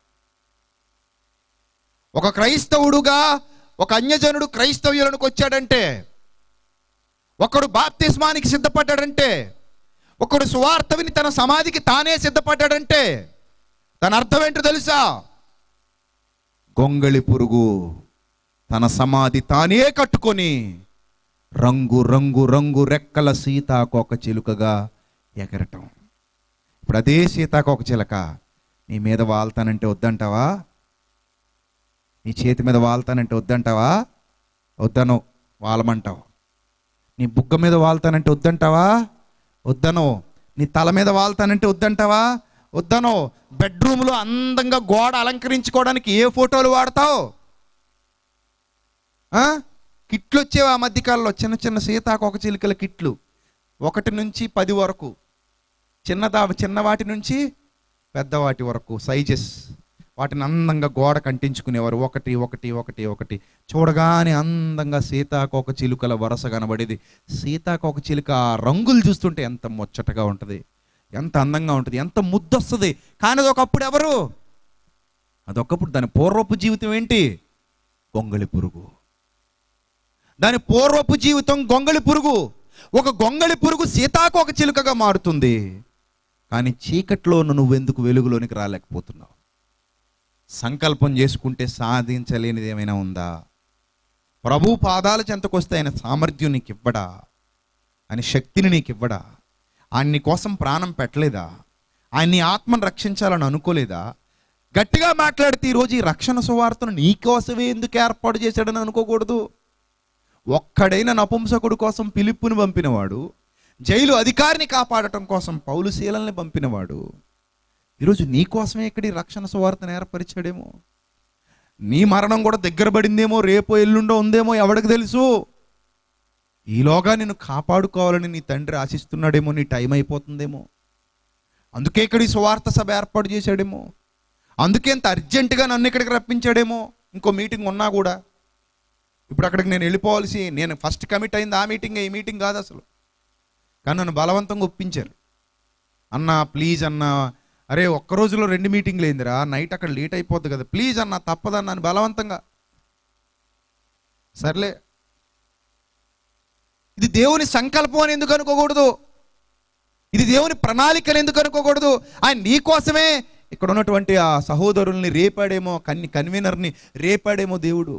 ఒక క్రైస్తవుడుగా ఒక అన్యజనుడు క్రైస్తవ్యులకు వచ్చాడంటే, ఒకడు బాప్తిస్మానికి సిద్ధపడ్డాడంటే, ఒకడు సువార్త విని తన సమాధికి తానే సిద్ధపడ్డాడంటే దాని అర్థం ఏంటో తెలుసా? గొంగళి పురుగు తన సమాధి తానే కట్టుకొని రంగు రంగు రంగు రెక్కల సీతాకోక చిలుకగా ఎగరటం. ఇప్పుడు అదే సీతాకోక చిలుక నీ మీద వాళ్తానంటే వద్దంటావా? నీ చేతి మీద వాళ్తానంటే వద్దంటావా? వద్దను వాలమంటావు. నీ బుగ్గ మీద వాళ్తానంటే వద్దంటావా? వద్దనో. నీ తల మీద వాళ్తానంటే వద్దంటావా? వద్దనో. బెడ్రూమ్లో అందంగా గోడ అలంకరించుకోవడానికి ఏ ఫోటోలు వాడతావు? కిట్లు వచ్చేవా ఆ మధ్యకాలంలో? చిన్న చిన్న సీతాకోక చిలుకల కిట్లు 1 నుంచి 10 వరకు, చిన్నవాటి నుంచి పెద్దవాటి వరకు సైజెస్. వాటిని అందంగా గోడ కంటించుకునేవారు. ఒకటి చూడగానే అందంగా సీతాకోక చిలుకల వరస కనబడేది. సీతాకోక చిలుక రంగులు చూస్తుంటే ఎంత ముచ్చటగా ఉంటుంది, ఎంత అందంగా ఉంటుంది, ఎంత ముద్దొస్తుంది. కానీ అదొకప్పుడు ఎవరు? అదొకప్పుడు దాని పూర్వపు జీవితం ఏంటి? గొంగళి పురుగు. దాని పూర్వపు జీవితం గొంగళి పురుగు. ఒక గొంగళి పురుగు సీతాకోక చిలుకగా మారుతుంది. కానీ చీకట్లో నువ్వెందుకు వెలుగులోనికి రాలేకపోతున్నావు? సంకల్పం చేసుకుంటే సాధించలేనిది ఏమైనా ఉందా? ప్రభు పాదాల చెంతకొస్తే ఆయన సామర్థ్యం నీకు ఇవ్వడా? ఆయన శక్తిని నీకు ఇవ్వడా? ఆయన నీ కోసం ప్రాణం పెట్టలేదా? ఆయన నీ ఆత్మను రక్షించాలని అనుకోలేదా? గట్టిగా మాట్లాడితే ఈరోజు ఈ రక్షణ సువార్తను నీకోసమే ఎందుకు ఏర్పాటు చేశాడని అనుకోకూడదు. ఒక్కడైన నపుంసకుడు కోసం ఫిలిప్పును పంపినవాడు, జైలు అధికారిని కాపాడటం కోసం పౌలు శీలల్ని పంపినవాడు, ఈరోజు నీ కోసమే ఇక్కడ ఈ రక్షణ సువార్తను ఏర్పరిచాడేమో. నీ మరణం కూడా దగ్గర పడిందేమో, రేపో ఎల్లుండో ఉందేమో, ఎవడికి తెలుసు. ఈలోగా నిన్ను కాపాడుకోవాలని నీ తండ్రి ఆశిస్తున్నాడేమో. నీ టైం అయిపోతుందేమో. అందుకే ఇక్కడ ఈ సువార్త సభ ఏర్పాటు చేశాడేమో. అందుకే ఇంత అర్జెంటుగా నన్ను ఇక్కడికి రప్పించాడేమో. ఇంకో మీటింగ్ ఉన్నా కూడా ఇప్పుడు అక్కడికి నేను ఫస్ట్ కమిట్ అయింది ఆ మీటింగ్, ఈ మీటింగ్ కాదు అసలు. కానీ నన్ను బలవంతంగా ఒప్పించారు. అన్నా ప్లీజ్ అన్నా, అరే ఒక్క రోజులో 2 మీటింగ్లు అయిందిరా, నైట్ అక్కడ లేట్ అయిపోద్ది కదా, ప్లీజ్ అన్నా తప్పదన్నా అని బలవంతంగా. సర్లే, ఇది దేవుని సంకల్పం అని ఎందుకు అనుకోకూడదు? ఇది దేవుని ప్రణాళికను ఎందుకు అనుకోకూడదు? ఆయన నీ కోసమే ఇక్కడ ఉన్నటువంటి ఆ సహోదరుల్ని రేపాడేమో, కన్వీనర్ని రేపాడేమో దేవుడు.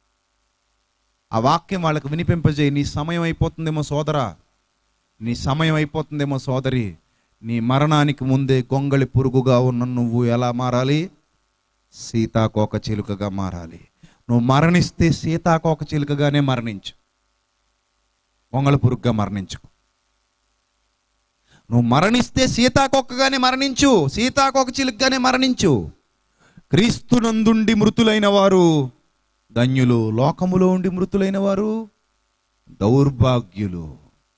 ఆ వాక్యం వాళ్ళకు వినిపింపజేయి. నీ సమయం అయిపోతుందేమో సోదరా, నీ సమయం అయిపోతుందేమో సోదరి. నీ మరణానికి ముందే గొంగళి పురుగుగా ఉన్న నువ్వు ఎలా మారాలి? సీతాకోక చిలుకగా మారాలి. నువ్వు మరణిస్తే సీతాకోక చిలుకగానే మరణించు, గొంగళి పురుగుగా మరణించు. నువ్వు మరణిస్తే సీతాకోకగానే మరణించు, సీతాకోక చిలుకగానే మరణించు. క్రీస్తునందుండి మృతులైన వారు ధన్యులు, లోకములో ఉండి మృతులైన వారు దౌర్భాగ్యులు.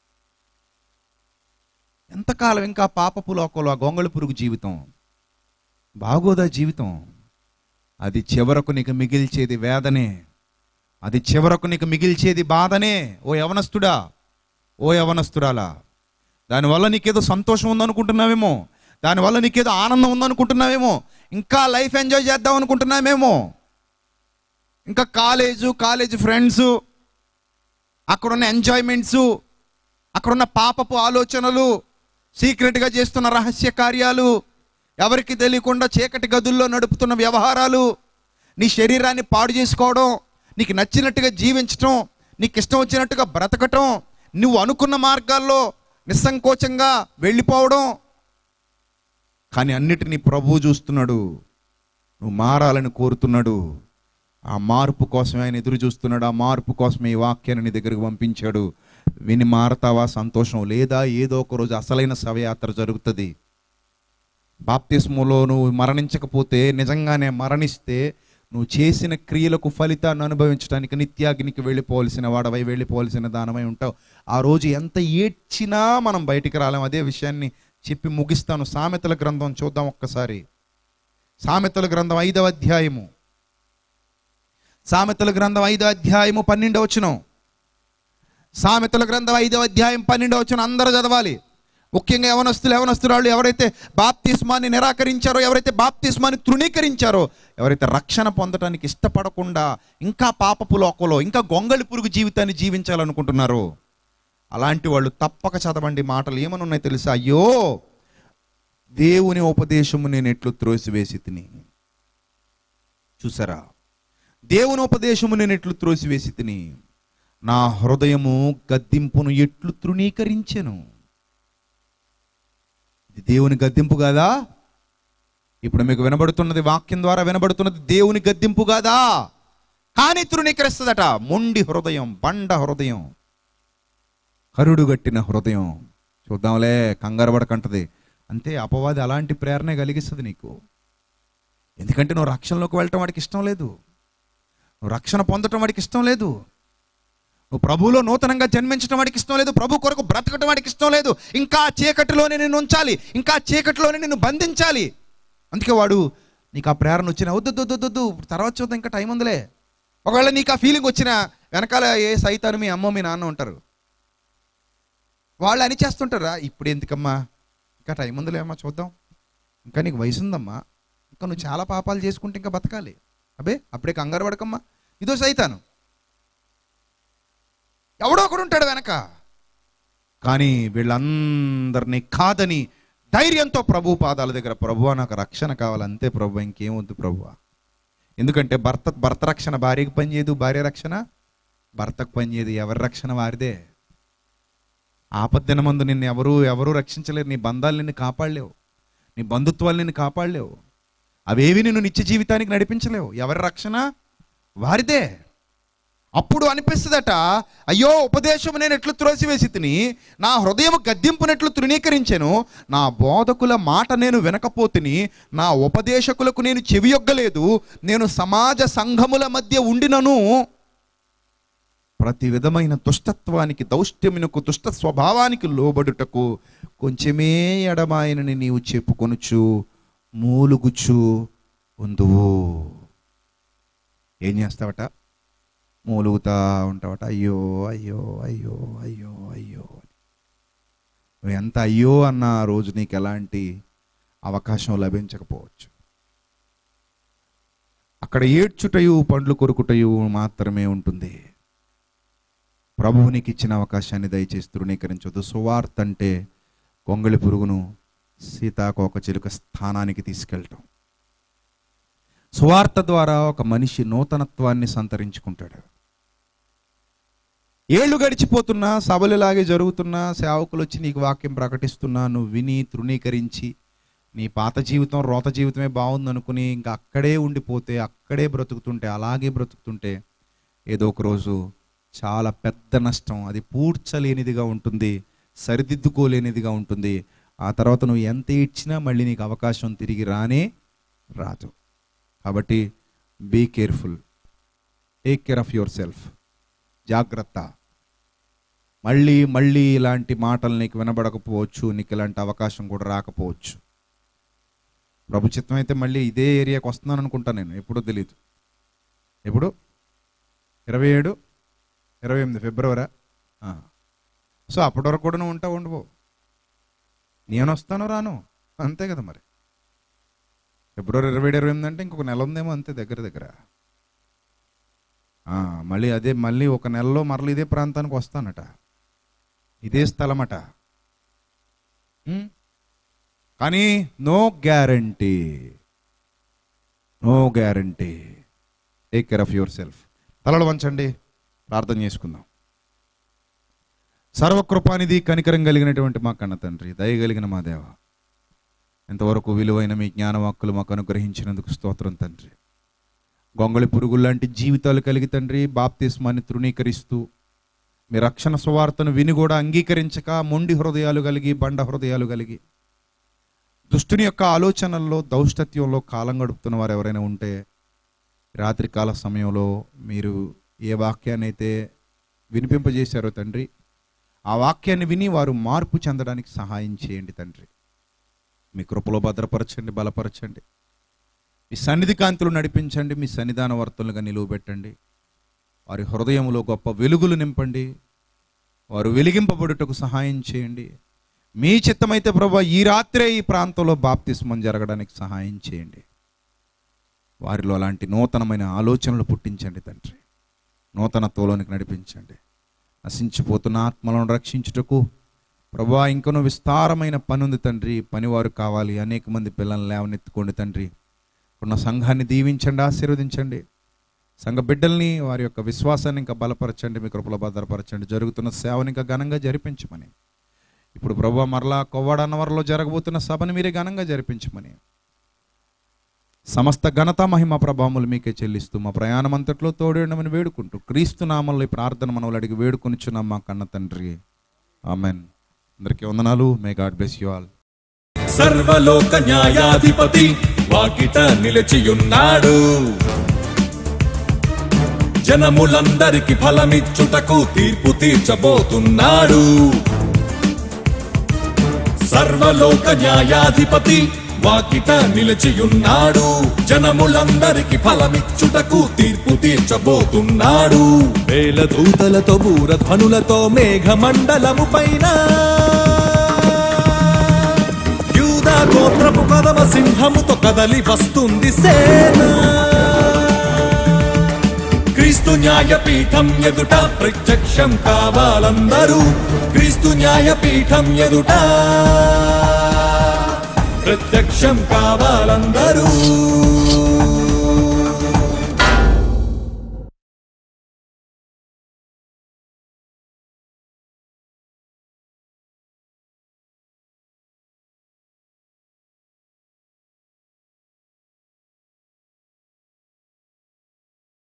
ఎంతకాలం ఇంకా పాపపు లోకంలో ఆ గొంగళి పురుగు జీవితం? బాగోదా జీవితం? అది చివరకు నీకు మిగిల్చేది వేదనే, అది చివరకు నీకు మిగిల్చేది బాధనే. ఓ యవనస్తుడా, ఓ యవనస్తురాలా, దానివల్ల నీకేదో సంతోషం ఉందనుకుంటున్నావేమో, దానివల్ల నీకేదో ఆనందం ఉందనుకుంటున్నావేమో, ఇంకా లైఫ్ ఎంజాయ్ చేద్దాం అనుకుంటున్నావేమో. ఇంకా కాలేజ్ ఫ్రెండ్స్, అక్కడున్న ఎంజాయ్మెంట్స్, అక్కడున్న పాపపు ఆలోచనలు, సీక్రెట్గా చేస్తున్న రహస్య కార్యాలు, ఎవరికి తెలియకుండా చీకటి గదుల్లో నడుపుతున్న వ్యవహారాలు, నీ శరీరాన్ని పాడు చేసుకోవడం, నీకు నచ్చినట్టుగా జీవించటం, నీకు ఇష్టం వచ్చినట్టుగా బ్రతకటం, నువ్వు అనుకున్న మార్గాల్లో నిస్సంకోచంగా వెళ్ళిపోవడం. కానీ అన్నిటినీ ప్రభువు చూస్తున్నాడు. నువ్వు మారాలని కోరుతున్నాడు. ఆ మార్పు కోసమే ఆయన ఎదురు చూస్తున్నాడు. ఆ మార్పు కోసమే ఈ వాక్యాన్ని నీ దగ్గరకు పంపించాడు. విని మారతావా? సంతోషం. లేదా ఏదో ఒక రోజు అసలైన శవయాత్ర జరుగుతుంది. బాప్తిస్మలో నువ్వు మరణించకపోతే, నిజంగానే మరణిస్తే, నువ్వు చేసిన క్రియలకు ఫలితాన్ని అనుభవించడానికి నిత్యాగ్నికి వెళ్ళిపోవలసిన వాడవై, వెళ్ళిపోవలసిన దానమై ఉంటావు. ఆ రోజు ఎంత ఏడ్చినా మనం బయటికి రాలేం. అదే విషయాన్ని చెప్పి ముగిస్తాను. సామెతల గ్రంథం చూద్దాం ఒక్కసారి. సామెతల గ్రంథం 5వ అధ్యాయము, సామెతల గ్రంథం 5వ అధ్యాయము 12వ వచనం. సామెతల గ్రంథం 5వ అధ్యాయం 12వ వచనం అందరూ చదవాలి. ముఖ్యంగా యవనస్తురాళ్ళు ఎవరైతే బాప్తిస్మాన్ని నిరాకరించారో, ఎవరైతే బాప్తిస్మాన్ని తృణీకరించారో, ఎవరైతే రక్షణ పొందడానికి ఇష్టపడకుండా ఇంకా పాపపు లోకంలో, ఇంకా గొంగళి పురుగు జీవితాన్ని జీవించాలనుకుంటున్నారో, అలాంటి వాళ్ళు తప్పక చదవండి. మాటలు ఏమని ఉన్నాయి తెలుసా? అయ్యో, దేవుని ఉపదేశము నేను ఎట్లు త్రోసివేసి తిని. చూసారా? దేవుని ఉపదేశము నేను ఎట్లు త్రోసివేసి తిని, నా హృదయము గద్దింపును ఎట్లు తృణీకరించెను. ఇది దేవుని గద్దింపు కాదా? ఇప్పుడు మీకు వినబడుతున్నది, వాక్యం ద్వారా వినబడుతున్నది దేవుని గద్దింపు కాదా? కానీ తృణీకరిస్తుందట. మొండి హృదయం, బండ హృదయం. కరుడు గట్టిన హృదయం. చూద్దాంలే, కంగారు పడకంటది. అంతే, అపవాది అలాంటి ప్రేరణ కలిగిస్తుంది నీకు. ఎందుకంటే నువ్వు రక్షణలోకి వెళ్ళటం వాడికి ఇష్టం లేదు, నువ్వు రక్షణ పొందటం వాడికి ఇష్టం లేదు, నువ్వు ప్రభువులో నూతనంగా జన్మించడం వాడికి ఇష్టం లేదు, ప్రభు కొరకు బ్రతకటం వాడికి ఇష్టం లేదు. ఇంకా చీకటిలోనే నిన్ను ఉంచాలి, ఇంకా చీకటిలోనే నిన్ను బంధించాలి. అందుకే వాడు నీకు ఆ ప్రేరణ వచ్చినా వద్దు తర్వాత చూద్దాం, ఇంకా టైం ఉందిలే. ఒకవేళ నీకు ఆ ఫీలింగ్ వచ్చినా వెనకాల ఏ సైతాను మీ అమ్మ మీ నాన్న ఉంటారు, వాళ్ళు అని చేస్తుంటారా, ఇప్పుడు ఎందుకమ్మా, ఇంకా టైం ఉందిలే అమ్మా, చూద్దాం, ఇంకా నీకు వయసు ఉందమ్మా, ఇంకా నువ్వు చాలా పాపాలు చేసుకుంటే ఇంకా బతకాలి, అబే అప్పుడే కంగారు పడకమ్మా. ఇదో సైతాను, ఎవడో ఒకడు ఉంటాడు వెనక. కానీ వీళ్ళందరినీ కాదని ధైర్యంతో ప్రభు పాదాల దగ్గర, ప్రభువా నాకు రక్షణ కావాలి, అంతే ప్రభు, ఇంకేమొద్దు ప్రభువా. ఎందుకంటే భర్త రక్షణ భార్యకి పనిచేయదు, భార్య రక్షణ భర్తకు పనిచేయదు, ఎవరి రక్షణ వారిదే. ఆపద్దిన ముందు నిన్ను ఎవరు రక్షించలేరు, నీ బంధాలు నిన్ను కాపాడలేవు, నీ బంధుత్వాలు నిన్ను కాపాడలేవు, అవేవి నిన్ను నిత్య జీవితానికి నడిపించలేవు. ఎవరి రక్షణ వారిదే. అప్పుడు అనిపిస్తుందట, అయ్యో ఉపదేశము నేను ఎట్లు త్రోసివేసి తిని, నా హృదయం గద్దింపునట్లు తృణీకరించాను, నా బోధకుల మాట నేను వినకపోతిని, నా ఉపదేశకులకు నేను చెవియొగ్గలేదు, నేను సమాజ సంఘముల మధ్య ఉండినను, ప్రతి విధమైన దుష్టత్వానికి దౌష్ట్యమునకు దుష్ట స్వభావానికి లోబడుటకు కొంచెమే ఎడమాయనని నీవు చెప్పుకొనుచు మూలుగుచు ఉందువు. ఏం చేస్తావట? మూలుగుతా ఉంటావట, అయ్యో అయ్యో అయ్యో అయ్యో అయ్యో. నువ్వు ఎంత అయ్యో అన్న రోజు నీకు ఎలాంటి అవకాశం లభించకపోవచ్చు. అక్కడ ఏడ్చుటయు పండ్లు కొరుకుటయు మాత్రమే ఉంటుంది. ప్రభువు నీకు ఇచ్చిన అవకాశాన్ని దయచేసి తృణీకరించవద్దు. సువార్త అంటే కొంగళి పురుగును సీతాకోక చిలుక స్థానానికి తీసుకెళ్ళటం. సువార్త ద్వారా ఒక మనిషి నూతనత్వాన్ని సంతరించుకుంటాడు. ఏళ్ళు గడిచిపోతున్నా, సభలులాగే జరుగుతున్నా, సేవకులు వచ్చి నీకు వాక్యం ప్రకటిస్తున్నా, నువ్వు విని తృణీకరించి నీ పాత జీవితం రోత జీవితమే బాగుందనుకుని ఇంకా అక్కడే ఉండిపోతే, అక్కడే బ్రతుకుతుంటే, అలాగే బ్రతుకుతుంటే ఏదో ఒక రోజు చాలా పెద్ద నష్టం, అది పూడ్చలేనిదిగా ఉంటుంది, సరిదిద్దుకోలేనిదిగా ఉంటుంది. ఆ తర్వాత నువ్వు ఎంత ఇచ్చినా మళ్ళీ నీకు అవకాశం తిరిగి రాదు. కాబట్టి be careful, take care of yourself. జాగ్రత్త. మళ్ళీ ఇలాంటి మాటలు నీకు వినబడకపోవచ్చు, నీకు ఇలాంటి అవకాశం కూడా రాకపోవచ్చు. ప్రభు చిత్తం అయితే మళ్ళీ ఇదే ఏరియాకి వస్తున్నాను అనుకుంటా నేను, ఎప్పుడో తెలియదు. ఎప్పుడు? 27, 28 ఫిబ్రవరి. సో అప్పటి వరకు కూడా నువ్వు ఉంటావు, ఉండవు. నేను వస్తాను రాను, అంతే కదా మరి. ఫిబ్రవరి 27, 28 అంటే ఇంకొక నెల ఉందేమో, అంతే దగ్గర. మళ్ళీ ఒక నెలలో మరలు ఇదే ప్రాంతానికి వస్తానట, ఇదే స్థలమట. కానీ no guarantee. Take care of yourself. తలలు వంచండి, ప్రార్థన చేసుకుందాం. సర్వకృపానిధి, కనికరం కలిగినటువంటి మా కన్న తండ్రి, దయగలిగిన మా దేవ, ఎంతవరకు విలువైన మీ జ్ఞానవాక్కులు మాకు అనుగ్రహించినందుకు స్తోత్రం తండ్రి. గొంగళి పురుగుల్లాంటి జీవితాలు కలిగి తండ్రి, బాప్తిస్మాన్ని తృణీకరిస్తూ మీ రక్షణ సువార్తను విని కూడా అంగీకరించక మొండి హృదయాలు కలిగి, బండ హృదయాలు కలిగి, దుష్టుని యొక్క ఆలోచనల్లో దౌష్టత్యంలో కాలం గడుపుతున్న వారు ఎవరైనా ఉంటే, రాత్రికాల సమయంలో మీరు ఏ వాక్యాన్ని అయితే వినిపింపజేశారో తండ్రి, ఆ వాక్యాన్ని విని వారు మార్పు చెందడానికి సహాయం చేయండి తండ్రి. మీ కృపలో భద్రపరచండి, బలపరచండి, మీ సన్నిధి కాంతులు నడిపించండి, మీ సన్నిధాన వర్తలుగా నిలువబెట్టండి. వారి హృదయంలో గొప్ప వెలుగులు నింపండి, వారు వెలిగింపబడుటకు సహాయం చేయండి. మీ చిత్తమైతే ప్రభువా ఈ రాత్రే ఈ ప్రాంతంలో బాప్తిస్మం జరగడానికి సహాయం చేయండి. వారిలో అలాంటి నూతనమైన ఆలోచనలు పుట్టించండి తండ్రి, నూతనత్వంలోనికి నడిపించండి. నశించిపోతున్న ఆత్మలను రక్షించుటకు ప్రభువా ఇంకనూ విస్తారమైన పని ఉంది తండ్రి, పనివారు కావాలి. అనేక మంది పిల్లల్ని లేవనెత్తుకోండి తండ్రి. ఉన్న సంఘాన్ని దీవించండి, ఆశీర్వదించండి. సంఘ బిడ్డల్ని, వారి యొక్క విశ్వాసాన్ని ఇంకా బలపరచండి, మీ కృపలో భద్రపరచండి. జరుగుతున్న సేవని ఇంకా ఘనంగా జరిపించమని, ఇప్పుడు ప్రభువా మరలా కొవ్వాడన్నవరంలో జరగబోతున్న సభను మీరే ఘనంగా జరిపించమని, సమస్త ఘనత మహిమ ప్రభావములు మీకే చెల్లిస్తూ మా ప్రయాణం అంతట్లో తోడేయడమని వేడుకుంటూ క్రీస్తు నామంలో ఈ ప్రార్థన మనవులు అడిగి వేడుకొనిచున్నాం మా కన్న తండ్రి, ఆమెన్. అందరికీ వందనాలు. May God bless you all. సర్వలోక న్యాయాధిపతి వాకిట నిలిచియున్నాడు. జనములందరికి ఫలమిచ్చుటకు తీర్పు తీర్చబోతున్నాడు. సర్వలోక న్యాయాధిపతి వాకిట నిలిచియున్నాడు. జనములందరికి ఫలమిచ్చుటకు తీర్పు తీర్చబోతున్నాడు. వేల దూతలతో బూరధ్వనులతో మేఘమండలము పైన యూదా గోత్రపు కదమ సింహముతో కదలి వస్తుంది సేన. క్రీస్తు న్యాయపీఠం ఎదుట ప్రత్యక్షం కావాలందరూ. క్రీస్తు న్యాయపీఠం ఎదుట ప్రత్యక్షం కావాలందరూ.